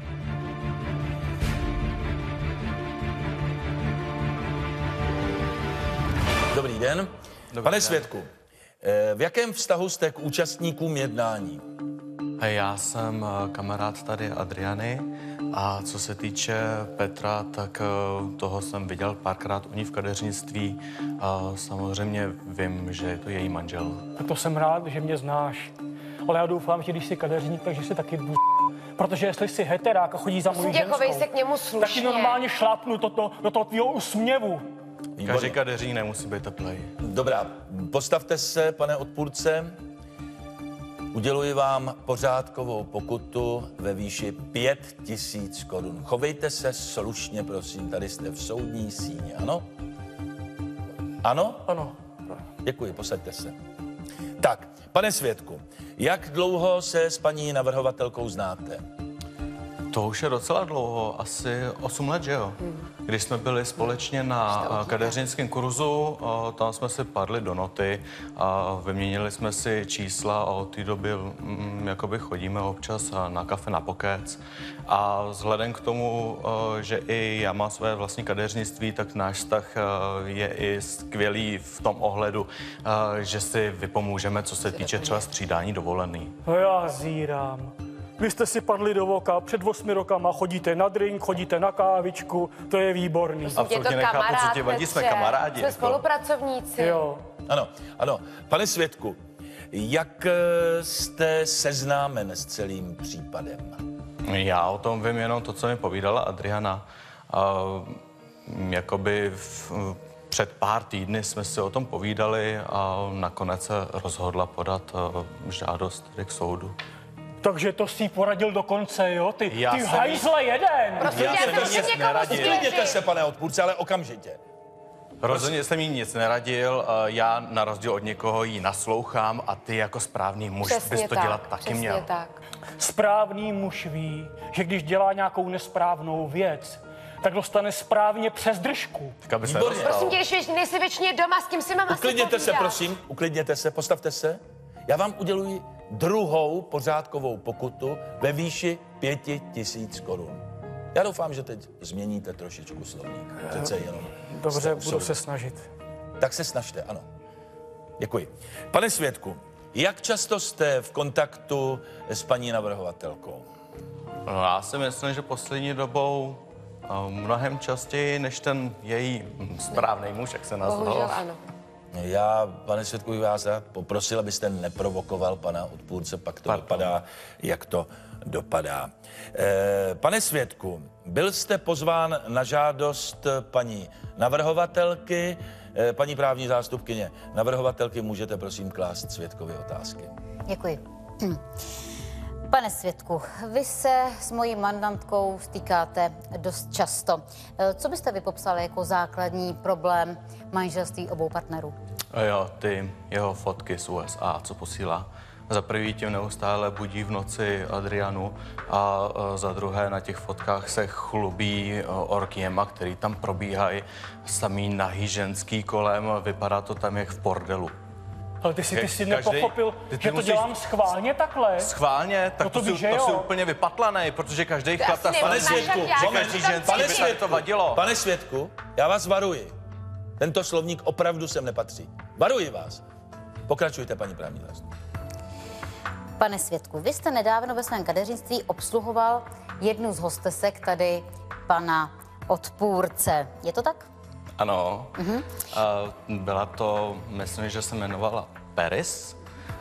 [SPEAKER 2] Dobrý den. Pane svědku, v jakém vztahu jste k účastníkům jednání?
[SPEAKER 7] Já jsem kamarád tady Adriany a co se týče Petra, tak toho jsem viděl párkrát u ní v kadeřnictví a samozřejmě vím, že je to její manžel.
[SPEAKER 4] A to jsem rád, že mě znáš. Ale já doufám, že když jsi kadeřník, takže jsi taky protože jestli jsi heterák a chodí za mojí ženskou,
[SPEAKER 3] Chovej se k němu slušně.
[SPEAKER 4] tak ti normálně šlápnu do toho tvýho úsměvu.
[SPEAKER 7] Každý kadeřník nemusí být teplej.
[SPEAKER 2] Dobrá, postavte se, pane odpůrce. Uděluji vám pořádkovou pokutu ve výši 5 000 korun. Chovejte se slušně, prosím, tady jste v soudní síni, ano? Ano?
[SPEAKER 4] Ano.
[SPEAKER 2] Děkuji, posaďte se. Tak, pane svědku, jak dlouho se s paní navrhovatelkou znáte?
[SPEAKER 7] To už je docela dlouho, asi 8 let, že jo? Když jsme byli společně na kadeřnickém kurzu, tam jsme si padli do noty a vyměnili jsme si čísla a od té doby jakoby chodíme občas na kafe, na pokec. A vzhledem k tomu, že i já mám své vlastní kadeřnictví, tak náš vztah je i skvělý v tom ohledu, že si vypomůžeme, co se týče třeba střídání dovolený.
[SPEAKER 4] No já zírám. Vy jste si padli do voka, před 8 rokama chodíte na drink, chodíte na kávičku, to je výborný.
[SPEAKER 7] Absolutně nechápu, co ti vadí, jsme kamarádi.
[SPEAKER 3] Jsme spolupracovníci.
[SPEAKER 4] Jo.
[SPEAKER 2] Ano, ano. Pane svědku, jak jste seznámen s celým případem?
[SPEAKER 7] Já o tom vím jenom to, co mi povídala Adriana. Jakoby před pár týdny jsme si o tom povídali a nakonec se rozhodla podat žádost k soudu.
[SPEAKER 4] Takže to si poradil do konce, jo? Ty
[SPEAKER 7] jsem
[SPEAKER 4] hajzle jeden!
[SPEAKER 3] Prosím,
[SPEAKER 7] Já jsem
[SPEAKER 3] prosím
[SPEAKER 7] nic
[SPEAKER 3] někomu
[SPEAKER 7] neradil.
[SPEAKER 3] svěřit.
[SPEAKER 2] Uklidněte se, pane odpůrce, ale okamžitě.
[SPEAKER 7] Rozhodně jsem jí nic neradil, já na rozdíl od někoho jí naslouchám a ty jako správný muž bys to dělat taky
[SPEAKER 3] přesně
[SPEAKER 7] měl.
[SPEAKER 3] tak.
[SPEAKER 4] Správný muž ví, že když dělá nějakou nesprávnou věc, tak dostane správně přes držku.
[SPEAKER 7] Tak aby se
[SPEAKER 2] Výborně.
[SPEAKER 3] Prosím
[SPEAKER 7] nedostal.
[SPEAKER 3] tě, když nejsi většině doma, s kým si mám asi
[SPEAKER 2] Uklidněte se,
[SPEAKER 3] povídat?
[SPEAKER 2] prosím, uklidněte se, postavte se. Já vám uděluji druhou pořádkovou pokutu ve výši 5 000 korun. Já doufám, že teď změníte trošičku slovník. Přece jenom.
[SPEAKER 4] Dobře,
[SPEAKER 2] jste u
[SPEAKER 4] budu
[SPEAKER 2] soudu.
[SPEAKER 4] se snažit.
[SPEAKER 2] Tak se snažte, ano. Děkuji. Pane svědku, jak často jste v kontaktu s paní navrhovatelkou?
[SPEAKER 7] No, já si myslím, že poslední dobou mnohem častěji než ten její správný muž, jak se nazval.
[SPEAKER 3] Bohužel ano.
[SPEAKER 2] Já, pane svědku, bych vás rád poprosil, abyste neprovokoval pana odpůrce, pak to dopadá, jak to dopadá. Pane svědku, byl jste pozván na žádost paní navrhovatelky, paní právní zástupkyně navrhovatelky, můžete prosím klást svědkovi otázky.
[SPEAKER 5] Děkuji. Pane svědku, vy se s mojí mandantkou stýkáte dost často. Co byste vy popsali jako základní problém manželství obou partnerů?
[SPEAKER 7] Jo, ty jeho fotky z USA, co posílá. Za prvý tím neustále budí v noci Adrianu a za druhé na těch fotkách se chlubí orgiema, který tam probíhají, samý nahý ženský kolem, vypadá to tam jak v bordelu.
[SPEAKER 4] Ale ty si
[SPEAKER 7] Každý-
[SPEAKER 4] nepochopil,
[SPEAKER 7] ty
[SPEAKER 4] že to
[SPEAKER 7] musíš-
[SPEAKER 4] dělám schválně takhle?
[SPEAKER 7] Schválně, tak
[SPEAKER 4] No to
[SPEAKER 7] to,
[SPEAKER 4] víš, že
[SPEAKER 7] to
[SPEAKER 4] jo.
[SPEAKER 7] jsi úplně vypatlanej, protože každý chlap
[SPEAKER 3] asi
[SPEAKER 7] tak
[SPEAKER 3] nemůžeš
[SPEAKER 2] Pane svědku,
[SPEAKER 3] já jsem
[SPEAKER 2] moment,
[SPEAKER 3] tam
[SPEAKER 7] pane
[SPEAKER 3] cítit.
[SPEAKER 7] svědku, to vadilo.
[SPEAKER 2] Pane svědku, já vás varuji. Tento slovník opravdu sem nepatří. Varuji vás. Pokračujte, paní právní zástupkyně.
[SPEAKER 5] Pane svědku, vy jste nedávno ve svém kadeřnictví obsluhoval jednu z hostesek tady pana odpůrce. Je to tak?
[SPEAKER 7] Ano. A byla to, myslím, že se jmenovala Paris.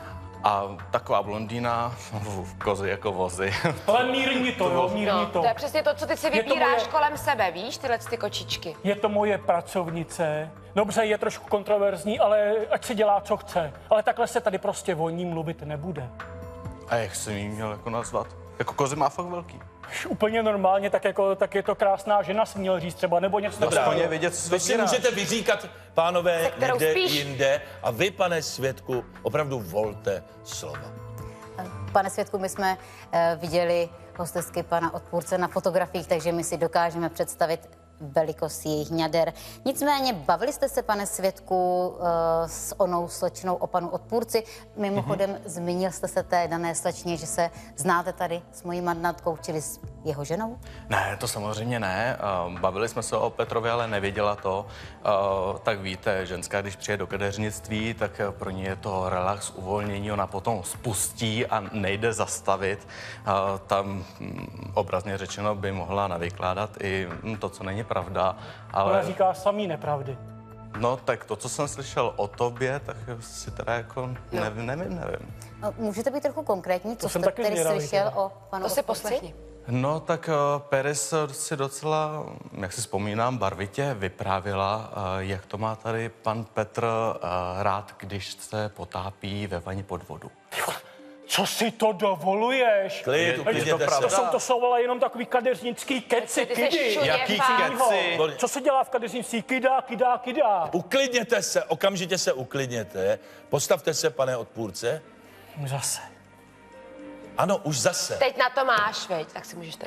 [SPEAKER 7] A taková blondýna v kozy jako vozy.
[SPEAKER 4] Ale mírni to, jo, mírni
[SPEAKER 3] No,
[SPEAKER 4] to.
[SPEAKER 3] to je přesně to, co ty si
[SPEAKER 4] Je to
[SPEAKER 3] vybíráš
[SPEAKER 4] moje-
[SPEAKER 3] kolem sebe, víš, tyhle ty kočičky.
[SPEAKER 4] Je to moje pracovnice. Dobře, je trošku kontroverzní, ale ať si dělá, co chce. Ale takhle se tady prostě o ní mluvit nebude.
[SPEAKER 7] A jak jsem jí měl jako nazvat? Jako kozy má fakt velký.
[SPEAKER 4] Úplně normálně, tak je to krásná žena, si měl říct třeba, nebo něco
[SPEAKER 2] Dobrá.
[SPEAKER 4] takového.
[SPEAKER 7] Aspoň vědět, co
[SPEAKER 2] To si
[SPEAKER 7] vybíráš.
[SPEAKER 2] můžete vyříkat, pánové,
[SPEAKER 3] Se kterou
[SPEAKER 2] někde
[SPEAKER 3] spíš?
[SPEAKER 2] jinde. A vy, pane svědku, opravdu volte slova.
[SPEAKER 5] Pane svědku, my jsme viděli hostesky pana odpůrce na fotografiích, takže my si dokážeme představit velikost jejich ňader. Nicméně bavili jste se, pane svědku, s onou slečnou o panu odpůrci. Mimochodem zmínil jste se té dané slečně, že se znáte tady s mojí mandantkou, čili s jeho ženou?
[SPEAKER 7] Ne, to samozřejmě ne. Bavili jsme se o Petrovi, ale nevěděla to. Tak víte, ženská, když přijde do kadeřnictví, tak pro ní je to relax, uvolnění, ona potom spustí a nejde zastavit. Tam obrazně řečeno by mohla navykládat i to, co není pravda,
[SPEAKER 4] Ona
[SPEAKER 7] ale
[SPEAKER 4] říká samý nepravdy.
[SPEAKER 7] no tak to, co jsem slyšel o tobě, tak si teda jako nevím.
[SPEAKER 5] Můžete být trochu konkrétní, co
[SPEAKER 4] jsem
[SPEAKER 5] jste
[SPEAKER 4] taky
[SPEAKER 5] tedy
[SPEAKER 4] zvědavý
[SPEAKER 5] slyšel
[SPEAKER 4] teda.
[SPEAKER 5] o panu
[SPEAKER 3] To si
[SPEAKER 5] odpůrci?
[SPEAKER 3] poslechni.
[SPEAKER 7] No tak Paris si docela, jak si vzpomínám, barvitě vyprávěla, jak to má tady pan Petr rád, když se potápí ve vani pod vodu.
[SPEAKER 4] Co si to dovoluješ?
[SPEAKER 2] Klid, uklidněte se.
[SPEAKER 4] To jsou ale jenom takový kadeřnický keci,
[SPEAKER 3] Ty jsi
[SPEAKER 4] kidy.
[SPEAKER 3] šuně,
[SPEAKER 7] Jaký
[SPEAKER 3] fakt.
[SPEAKER 7] keci?
[SPEAKER 4] Co se dělá v kadeřnictví? Kydá.
[SPEAKER 2] Uklidněte se, okamžitě se uklidněte. Postavte se, pane odpůrce.
[SPEAKER 4] Zase.
[SPEAKER 2] Ano, už zase.
[SPEAKER 3] Teď na to máš, veď, tak si můžeš to...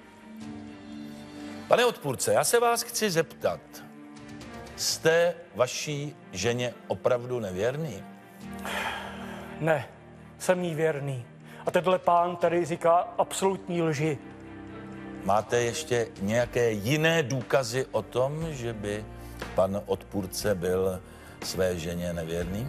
[SPEAKER 2] Pane odpůrce, já se vás chci zeptat. Jste vaší ženě opravdu nevěrný?
[SPEAKER 4] Ne, jsem jí věrný. A tenhle pán tady říká absolutní lži.
[SPEAKER 2] Máte ještě nějaké jiné důkazy o tom, že by pan odpůrce byl své ženě nevěrný?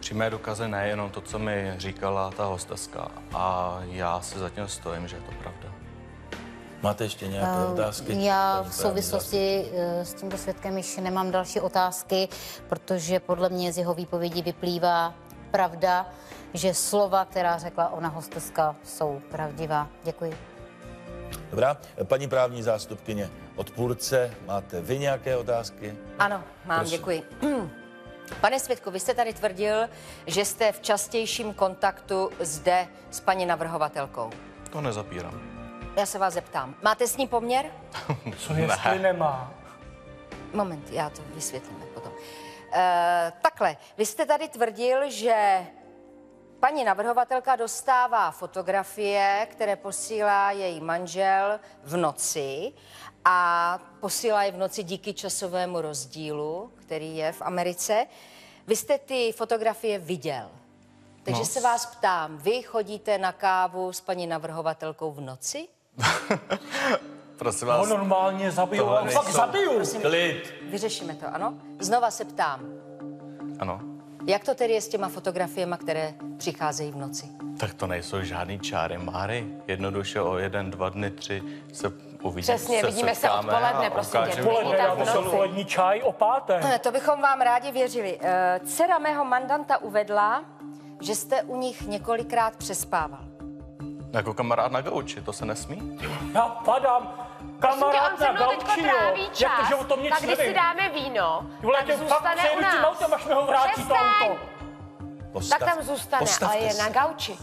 [SPEAKER 7] přímé důkazy, nejenom to, co mi říkala ta hosteska. A já si zatím stojím, že je to pravda.
[SPEAKER 2] Máte ještě nějaké otázky?
[SPEAKER 5] Já v souvislosti s tímto svědkem již nemám další otázky, protože podle mě z jeho výpovědi vyplývá pravda, že slova, která řekla ona hosteska, jsou pravdivá. Děkuji.
[SPEAKER 2] Dobrá, paní právní zástupkyně odpůrce, máte vy nějaké otázky?
[SPEAKER 6] Ano, mám,
[SPEAKER 2] Prosím.
[SPEAKER 6] děkuji. Pane svědku, vy jste tady tvrdil, že jste v častějším kontaktu zde s paní navrhovatelkou.
[SPEAKER 7] To nezapírám.
[SPEAKER 6] Já se vás zeptám, máte s ní poměr?
[SPEAKER 4] Co jestli nemá?
[SPEAKER 6] Moment, já to vysvětlím potom. Takhle, vy jste tady tvrdil, že paní navrhovatelka dostává fotografie, které posílá její manžel v noci a posílá je v noci díky časovému rozdílu, který je v Americe. Vy jste ty fotografie viděl. Takže se vás ptám, vy chodíte na kávu s paní navrhovatelkou v noci?
[SPEAKER 7] Prosím
[SPEAKER 4] Ho
[SPEAKER 7] vás,
[SPEAKER 4] normálně zabiju,
[SPEAKER 7] Tohle
[SPEAKER 4] ale fakt
[SPEAKER 7] nejsou-
[SPEAKER 4] zabiju.
[SPEAKER 2] Klid!
[SPEAKER 6] Vyřešíme to, ano? Znova se ptám,
[SPEAKER 7] ano.
[SPEAKER 6] jak to tedy je s těma fotografiemi, které přicházejí v noci?
[SPEAKER 7] Tak to nejsou žádný čáry máry. Jednoduše o 1, 2 dny, 3 se uvidíme.
[SPEAKER 3] Přesně, vidíme se
[SPEAKER 7] setkáme
[SPEAKER 3] odpoledne,
[SPEAKER 7] a
[SPEAKER 3] prosím tě.
[SPEAKER 7] ukážeme
[SPEAKER 3] Odpoledne,
[SPEAKER 4] Poledne, já
[SPEAKER 3] tak
[SPEAKER 4] to
[SPEAKER 3] v
[SPEAKER 4] jsem
[SPEAKER 3] noci.
[SPEAKER 4] polední čaj o 5.
[SPEAKER 6] To bychom vám rádi věřili. Dcera mého mandanta uvedla, že jste u nich několikrát přespával.
[SPEAKER 7] Jako kamarád na gauči, to se nesmí?
[SPEAKER 4] Já padám. Kamarád
[SPEAKER 3] On se
[SPEAKER 4] na
[SPEAKER 3] mnou teďko
[SPEAKER 4] gauči, jo.
[SPEAKER 3] tráví
[SPEAKER 4] Jak to,
[SPEAKER 3] čas,
[SPEAKER 4] že o tom nic
[SPEAKER 3] tak když si
[SPEAKER 4] nevím?
[SPEAKER 3] dáme víno,
[SPEAKER 4] Vole,
[SPEAKER 3] tak
[SPEAKER 4] tě fakt
[SPEAKER 3] zůstane u
[SPEAKER 4] přejdu tím
[SPEAKER 3] nás.
[SPEAKER 4] autem, až mi ho vrátí to
[SPEAKER 3] Přestaň.
[SPEAKER 4] auto.
[SPEAKER 3] Tak tam zůstane, ale
[SPEAKER 2] Postavte
[SPEAKER 3] je
[SPEAKER 2] se.
[SPEAKER 3] na gauči.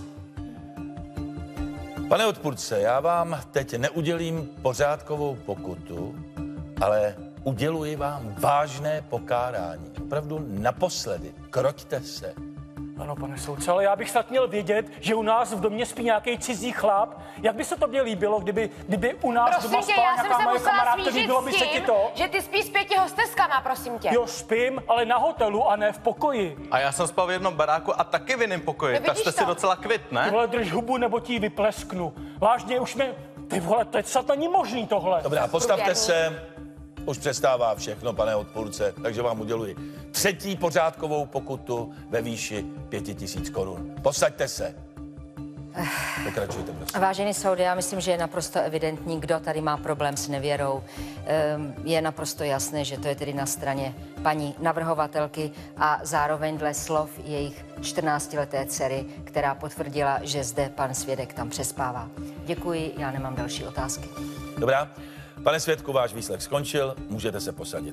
[SPEAKER 2] Pane odpůrce, já vám teď neudělím pořádkovou pokutu, ale uděluji vám vážné pokárání. Opravdu naposledy. Kroťte se.
[SPEAKER 4] Ano, pane soudce, ale já bych snad měl vědět, že u nás v domě spí nějaký cizí chlap. Jak by se to mě líbilo, kdyby u nás
[SPEAKER 3] Prosím
[SPEAKER 4] doma
[SPEAKER 3] tě,
[SPEAKER 4] spala
[SPEAKER 3] já jsem
[SPEAKER 4] nějaká
[SPEAKER 3] se
[SPEAKER 4] moje
[SPEAKER 3] musela
[SPEAKER 4] kamarádka, líbilo by
[SPEAKER 3] smířit
[SPEAKER 4] se
[SPEAKER 3] s
[SPEAKER 4] ti
[SPEAKER 3] tím,
[SPEAKER 4] to?
[SPEAKER 3] že ty spíš s 5 hosteskama, prosím tě.
[SPEAKER 4] Jo, spím, ale na hotelu a ne v pokoji.
[SPEAKER 7] A já jsem spal v jednom baráku a taky v jiném pokoji,
[SPEAKER 3] No
[SPEAKER 7] tak
[SPEAKER 3] vidíš
[SPEAKER 7] jste si
[SPEAKER 3] to?
[SPEAKER 7] docela kvit,
[SPEAKER 4] Ty
[SPEAKER 7] ne?
[SPEAKER 4] vole, drž hubu, nebo ti ji vyplesknu. Vážně, už mi... Ty vole, to snad není možný tohle.
[SPEAKER 2] Dobrá, postavte
[SPEAKER 3] Průměrný.
[SPEAKER 2] se. Už přestává všechno, pane odpůrce, takže vám uděluji 3. pořádkovou pokutu ve výši 5 000 korun. Posaďte se. Pokračujte, prosím.
[SPEAKER 6] Vážený soude, já myslím, že je naprosto evidentní, kdo tady má problém s nevěrou. Je naprosto jasné, že to je tedy na straně paní navrhovatelky a zároveň dle slov jejich 14leté dcery, která potvrdila, že zde pan svědek tam přespává. Děkuji, já nemám další otázky.
[SPEAKER 2] Dobrá, pane svědku, váš výslech skončil, můžete se posadit.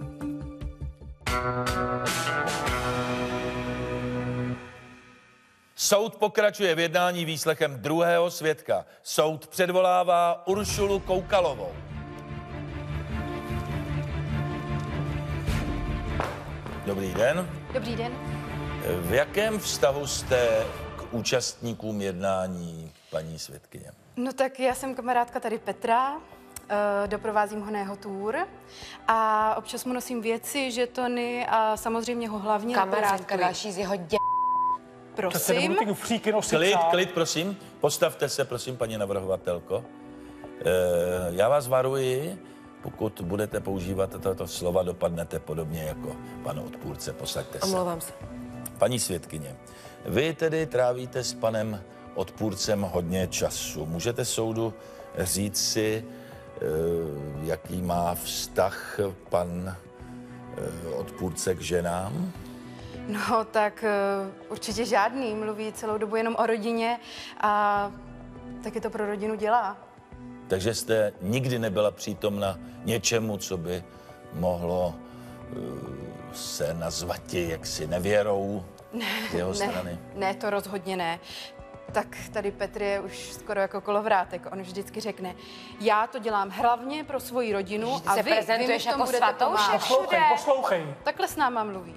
[SPEAKER 2] Soud pokračuje v jednání výslechem druhého svědka. Soud předvolává Uršulu Koukalovou. Dobrý den.
[SPEAKER 8] Dobrý den.
[SPEAKER 2] V jakém vztahu jste k účastníkům jednání, paní svědkyně?
[SPEAKER 8] No tak já jsem kamarádka tady Petra, doprovázím ho na jeho tour a občas mu nosím věci, žetony a samozřejmě ho hlavně
[SPEAKER 3] Kamarádka
[SPEAKER 8] reprezentuji.
[SPEAKER 3] další z jeho dě...
[SPEAKER 4] To se nebudu
[SPEAKER 8] Prosím.
[SPEAKER 4] ty fříky nosit
[SPEAKER 2] Klid,
[SPEAKER 4] sám.
[SPEAKER 2] klid, prosím. Postavte se, prosím, paní navrhovatelko. Já vás varuji, pokud budete používat tato slova, dopadnete podobně jako pan odpůrce. Posaďte se.
[SPEAKER 3] Omlouvám se.
[SPEAKER 2] Paní svědkyně, vy tedy trávíte s panem odpůrcem hodně času. Můžete soudu říct si, jaký má vztah pan odpůrce k ženám?
[SPEAKER 8] No tak určitě žádný, mluví celou dobu jenom o rodině a taky to pro rodinu dělá.
[SPEAKER 2] Takže jste nikdy nebyla přítomna něčemu, co by mohlo se nazvat jaksi nevěrou z jeho strany?
[SPEAKER 8] Ne, to rozhodně ne. Tak tady Petr je už skoro jako kolovrátek. On vždycky řekne, já to dělám hlavně pro svoji rodinu
[SPEAKER 3] Ty
[SPEAKER 8] a
[SPEAKER 3] se
[SPEAKER 8] vy mi
[SPEAKER 3] prezentuješ
[SPEAKER 8] v tom
[SPEAKER 3] jako
[SPEAKER 8] budete
[SPEAKER 3] svatoušek.
[SPEAKER 8] pomáhat.
[SPEAKER 3] Všude.
[SPEAKER 4] Poslouchej.
[SPEAKER 8] Takhle s náma mluví.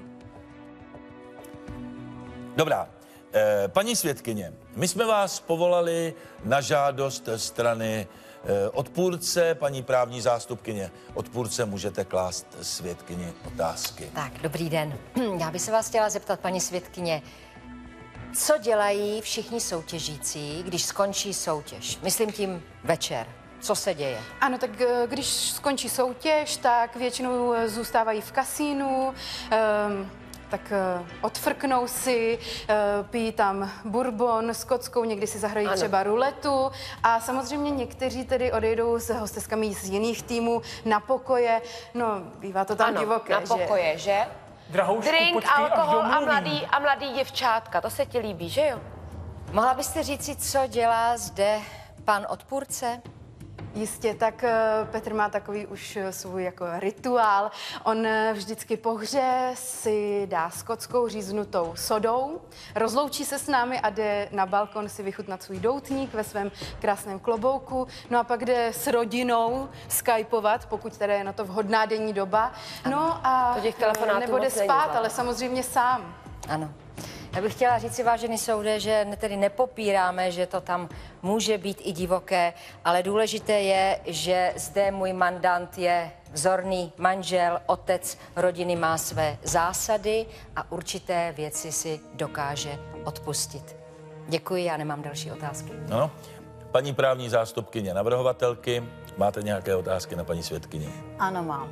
[SPEAKER 2] Dobrá. Paní svědkyně, my jsme vás povolali na žádost strany odpůrce, paní právní zástupkyně. Odpůrce můžete klást svědkyni otázky.
[SPEAKER 6] Tak, dobrý den. Já bych se vás chtěla zeptat, paní svědkyně, co dělají všichni soutěžící, když skončí soutěž? Myslím tím večer. Co se děje?
[SPEAKER 8] Ano, tak když skončí soutěž, tak většinou zůstávají v kasínu, tak odfrknou si, pijí tam bourbon s kockou, někdy si zahrají třeba ruletu a samozřejmě někteří tedy odejdou s hosteskami z jiných týmů na pokoje. No, bývá to tam divoké,
[SPEAKER 3] na pokoje, že?
[SPEAKER 4] Drahoušku,
[SPEAKER 3] Drink,
[SPEAKER 4] počkej, až
[SPEAKER 3] alkohol
[SPEAKER 4] domluvím.
[SPEAKER 3] a mladý děvčátka, to se ti líbí, že jo?
[SPEAKER 6] Mohla byste říci, co dělá zde pan odpůrce?
[SPEAKER 8] Jistě, tak Petr má takový už svůj jako rituál. On vždycky po hře si dá s kockou říznutou sodou, rozloučí se s námi a jde na balkon si vychutnat svůj doutník ve svém krásném klobouku. No a pak jde s rodinou skypovat, pokud teda je na to vhodná denní doba. No a
[SPEAKER 3] To těch telefonátů
[SPEAKER 8] nebo jde
[SPEAKER 3] moc není,
[SPEAKER 8] spát,
[SPEAKER 3] Zlata.
[SPEAKER 8] ale samozřejmě sám.
[SPEAKER 6] Ano. Já bych chtěla říct si, vážený soude, že tedy nepopíráme, že to tam může být i divoké, ale důležité je, že zde můj mandant je vzorný manžel, otec rodiny, má své zásady a určité věci si dokáže odpustit. Děkuji, já nemám další otázky.
[SPEAKER 2] Ano. Paní právní zástupkyně navrhovatelky, máte nějaké otázky na paní svědkyni?
[SPEAKER 5] Ano, mám.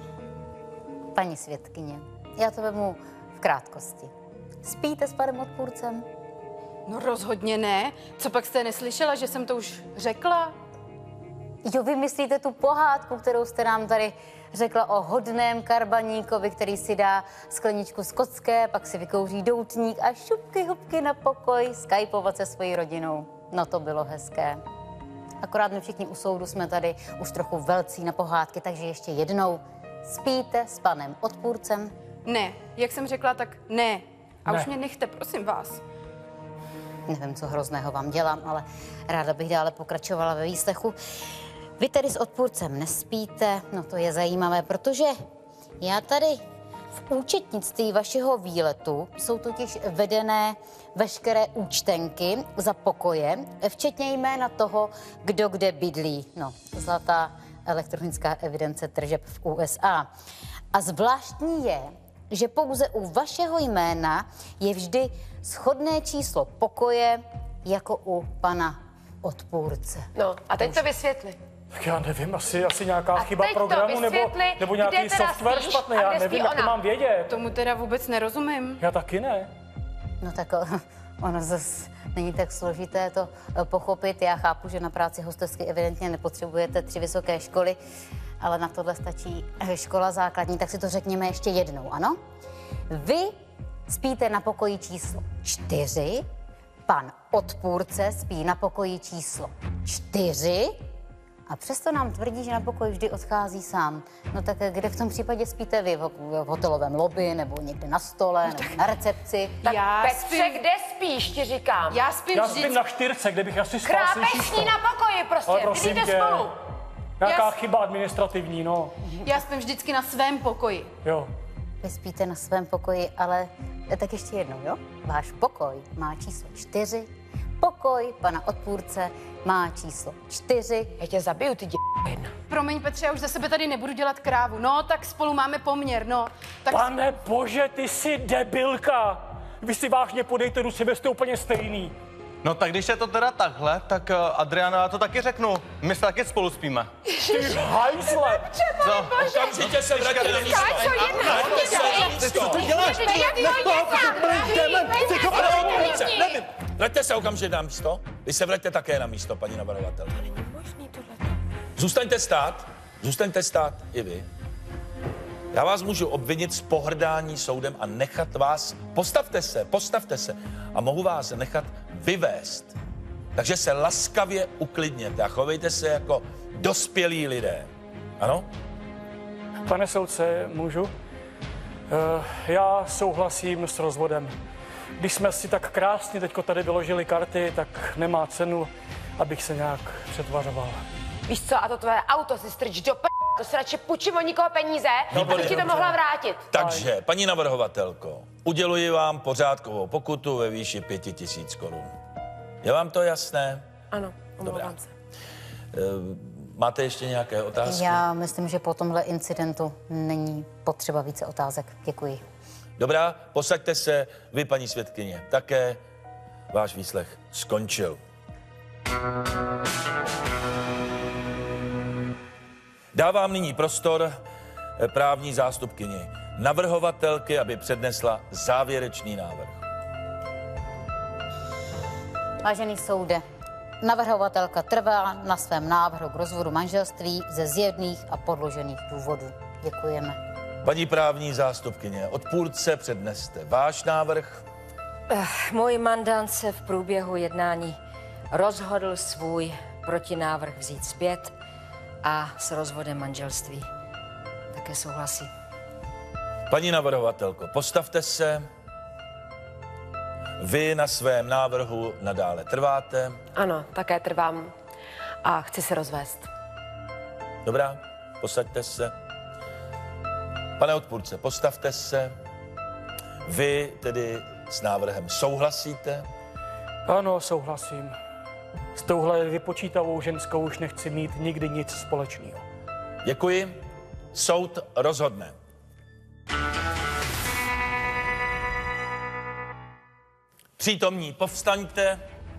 [SPEAKER 5] Paní svědkyně, já to vemu v krátkosti. Spíte s panem odpůrcem?
[SPEAKER 8] No rozhodně ne. Co pak jste neslyšela, že jsem to už řekla?
[SPEAKER 5] Jo, vy myslíte tu pohádku, kterou jste nám tady řekla o hodném karbaníkovi, který si dá skleničku z kocké, pak si vykouří doutník a šupky hubky na pokoj, skypovat se svojí rodinou. No to bylo hezké. Akorát my všichni u soudu jsme tady už trochu velcí na pohádky, takže ještě jednou. Spíte s panem odpůrcem?
[SPEAKER 8] Ne. Jak jsem řekla, tak ne. A
[SPEAKER 4] Ne.
[SPEAKER 8] už mě nechte, prosím vás.
[SPEAKER 5] Nevím, co hrozného vám dělám, ale ráda bych dále pokračovala ve výslechu. Vy tedy s odpůrcem nespíte, no to je zajímavé, protože já tady v účetnictví vašeho výletu jsou totiž vedené veškeré účtenky za pokoje, včetně jména toho, kdo kde bydlí. No, zlatá elektronická evidence tržeb v USA. A zvláštní je, že pouze u vašeho jména je vždy shodné číslo pokoje jako u pana odpůrce.
[SPEAKER 3] No, a teď to vysvětli.
[SPEAKER 4] Tak já nevím, asi nějaká
[SPEAKER 3] A
[SPEAKER 4] chyba
[SPEAKER 3] teď to
[SPEAKER 4] programu
[SPEAKER 3] vysvětli,
[SPEAKER 4] nebo
[SPEAKER 3] kde
[SPEAKER 4] nějaký
[SPEAKER 3] teda
[SPEAKER 4] software
[SPEAKER 3] spíš
[SPEAKER 4] špatný,
[SPEAKER 3] a
[SPEAKER 4] já
[SPEAKER 3] kde
[SPEAKER 4] nevím,
[SPEAKER 3] spí
[SPEAKER 4] jak to
[SPEAKER 3] ona.
[SPEAKER 4] mám vědět.
[SPEAKER 8] Tomu teda vůbec nerozumím.
[SPEAKER 4] Já taky ne.
[SPEAKER 5] No tak ono zase není tak složité to pochopit. Já chápu, že na práci hostesky evidentně nepotřebujete 3 vysoké školy, ale na tohle stačí škola základní, tak si to řekněme ještě jednou, ano? Vy spíte na pokoji číslo 4, pan odpůrce spí na pokoji číslo 4 a přesto nám tvrdí, že na pokoj vždy odchází sám. No tak kde v tom případě spíte vy? V hotelovém lobby nebo někde na stole nebo na recepci?
[SPEAKER 3] Tak
[SPEAKER 8] Já
[SPEAKER 3] Petře,
[SPEAKER 8] spím-
[SPEAKER 3] kde spíš, ti říkám?
[SPEAKER 8] Já spím
[SPEAKER 4] Já
[SPEAKER 8] vždycky.
[SPEAKER 4] spím na 4, kde bych asi spal
[SPEAKER 3] Chrápeš
[SPEAKER 4] slyšíš
[SPEAKER 3] s
[SPEAKER 4] to.
[SPEAKER 3] ní na pokoji prostě,
[SPEAKER 4] Ale prosím
[SPEAKER 3] bydlíte
[SPEAKER 4] tě,
[SPEAKER 3] spolu.
[SPEAKER 4] nějaká
[SPEAKER 8] Já-
[SPEAKER 4] chyba administrativní, no.
[SPEAKER 8] Já spím vždycky na svém pokoji.
[SPEAKER 4] Jo.
[SPEAKER 5] Vy spíte na svém pokoji, ale tak ještě jednou, jo? Váš pokoj má číslo 4, pokoj pana odpůrce má číslo 4.
[SPEAKER 3] Já tě zabiju, ty jedna.
[SPEAKER 8] Promiň Petře, já už za sebe tady nebudu dělat krávu. No, tak spolu máme poměr, no. Tak
[SPEAKER 4] Pane bože, ty jsi debilka. Vy si vážně podejte do sebe, jste úplně stejný.
[SPEAKER 7] No tak když je to teda takhle, tak Adriano, já to taky řeknu. My se taky spolu spíme.
[SPEAKER 4] Ty hajzle.
[SPEAKER 7] Co?
[SPEAKER 2] Okamžitě se vraťte na místo.
[SPEAKER 7] Co to děláš?
[SPEAKER 2] Vraťte se okamžitě na místo. Vy se vraťte také na místo, paní navrhovatel. Zůstaňte stát i vy. Já vás můžu obvinit z pohrdání soudem a nechat vás, postavte se a mohu vás nechat vyvést. Takže se laskavě uklidněte a chovejte se jako dospělí lidé. Ano?
[SPEAKER 4] Pane soudce, můžu? Já souhlasím s rozvodem. Když jsme si tak krásně teďko tady vyložili karty, tak nemá cenu, abych se nějak přetvařoval.
[SPEAKER 3] Víš co, a to tvoje auto si strč do to si radši půjčím od nikoho peníze, abych ti to mohla vrátit.
[SPEAKER 2] Takže, paní navrhovatelko, uděluji vám pořádkovou pokutu ve výši 5 000 korun. Je vám to jasné?
[SPEAKER 3] Ano, omlouvám
[SPEAKER 2] Dobrá.
[SPEAKER 3] se.
[SPEAKER 2] Máte ještě nějaké otázky?
[SPEAKER 5] Já myslím, že po tomhle incidentu není potřeba více otázek. Děkuji.
[SPEAKER 2] Dobrá, posaďte se, vy, paní svědkyně, také. Váš výslech skončil. Dávám nyní prostor právní zástupkyni navrhovatelky, aby přednesla závěrečný návrh.
[SPEAKER 5] Vážený soude, navrhovatelka trvá na svém návrhu k rozvodu manželství ze zjevných a podložených důvodů. Děkujeme.
[SPEAKER 2] Paní právní zástupkyně, odpůrce, předneste váš návrh.
[SPEAKER 6] Můj mandant se v průběhu jednání rozhodl svůj protinávrh vzít zpět a s rozvodem manželství také souhlasí.
[SPEAKER 2] Paní navrhovatelko, postavte se. Vy na svém návrhu nadále trváte?
[SPEAKER 3] Ano, také trvám a chci se rozvést.
[SPEAKER 2] Dobrá, posaďte se. Pane odpůrce, postavte se. Vy tedy s návrhem souhlasíte?
[SPEAKER 4] Ano, souhlasím. S touhle vypočítavou ženskou už nechci mít nikdy nic společného.
[SPEAKER 2] Děkuji. Soud rozhodne. Přítomní, povstaňte.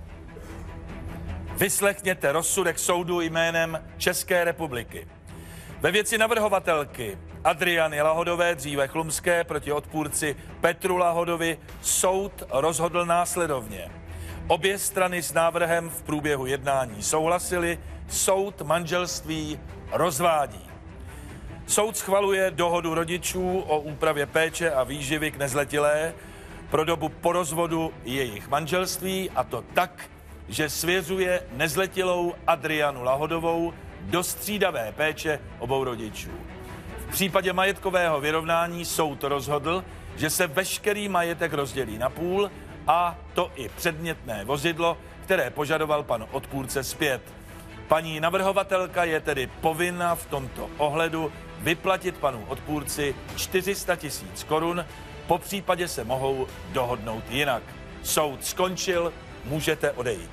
[SPEAKER 2] Vyslechněte rozsudek soudu jménem České republiky. Ve věci navrhovatelky Adriany Lahodové, dříve Chlumské, proti odpůrci Petru Lahodovi soud rozhodl následovně. Obě strany s návrhem v průběhu jednání souhlasily, soud manželství rozvádí. Soud schvaluje dohodu rodičů o úpravě péče a výživy k nezletilé pro dobu po rozvodu jejich manželství, a to tak, že svěřuje nezletilou Adrianu Lahodovou do střídavé péče obou rodičů. V případě majetkového vyrovnání soud rozhodl, že se veškerý majetek rozdělí na půl, a to i předmětné vozidlo, které požadoval pan odpůrce zpět. Paní navrhovatelka je tedy povinna v tomto ohledu vyplatit panu odpůrci 400 000 korun, po případě se mohou dohodnout jinak. Soud skončil, můžete odejít.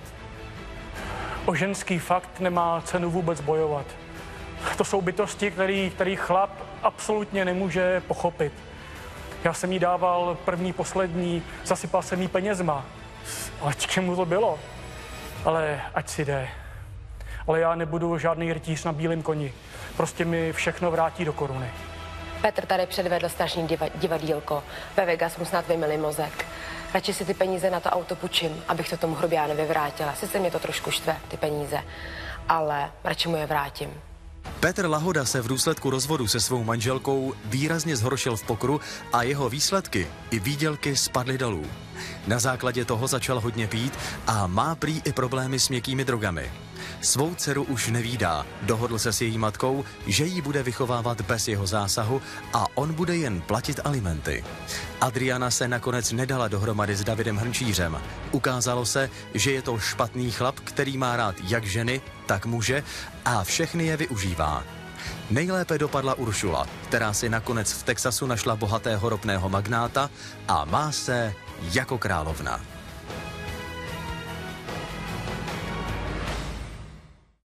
[SPEAKER 4] O ženský fakt nemá cenu vůbec bojovat. To jsou bytosti, který chlap absolutně nemůže pochopit. Já jsem jí dával první, poslední, zasypal jsem jí penězma. Ale k čemu to bylo? Ale ať si jde. Ale já nebudu žádný rytíř na bílém koni. Prostě mi všechno vrátí do koruny.
[SPEAKER 3] Petr tady předvedl strašný divadýlko. Ve Vegas mu snad vymyli mozek. Radši si ty peníze na to auto půjčím, abych to tomu Hrubiánovi vyvrátila. Sice mě to trošku štve, ty peníze, ale radši mu je vrátím.
[SPEAKER 1] Petr Lahoda se v důsledku rozvodu se svou manželkou výrazně zhoršil v pokru a jeho výsledky i výdělky spadly dolů. Na základě toho začal hodně pít a má prý i problémy s měkkými drogami. Svou dceru už nevídá, dohodl se s její matkou, že ji bude vychovávat bez jeho zásahu a on bude jen platit alimenty. Adriana se nakonec nedala dohromady s Davidem Hrnčířem. Ukázalo se, že je to špatný chlap, který má rád jak ženy, tak muže a všechny je využívá. Nejlépe dopadla Uršula, která si nakonec v Texasu našla bohatého ropného magnáta a má se jako královna.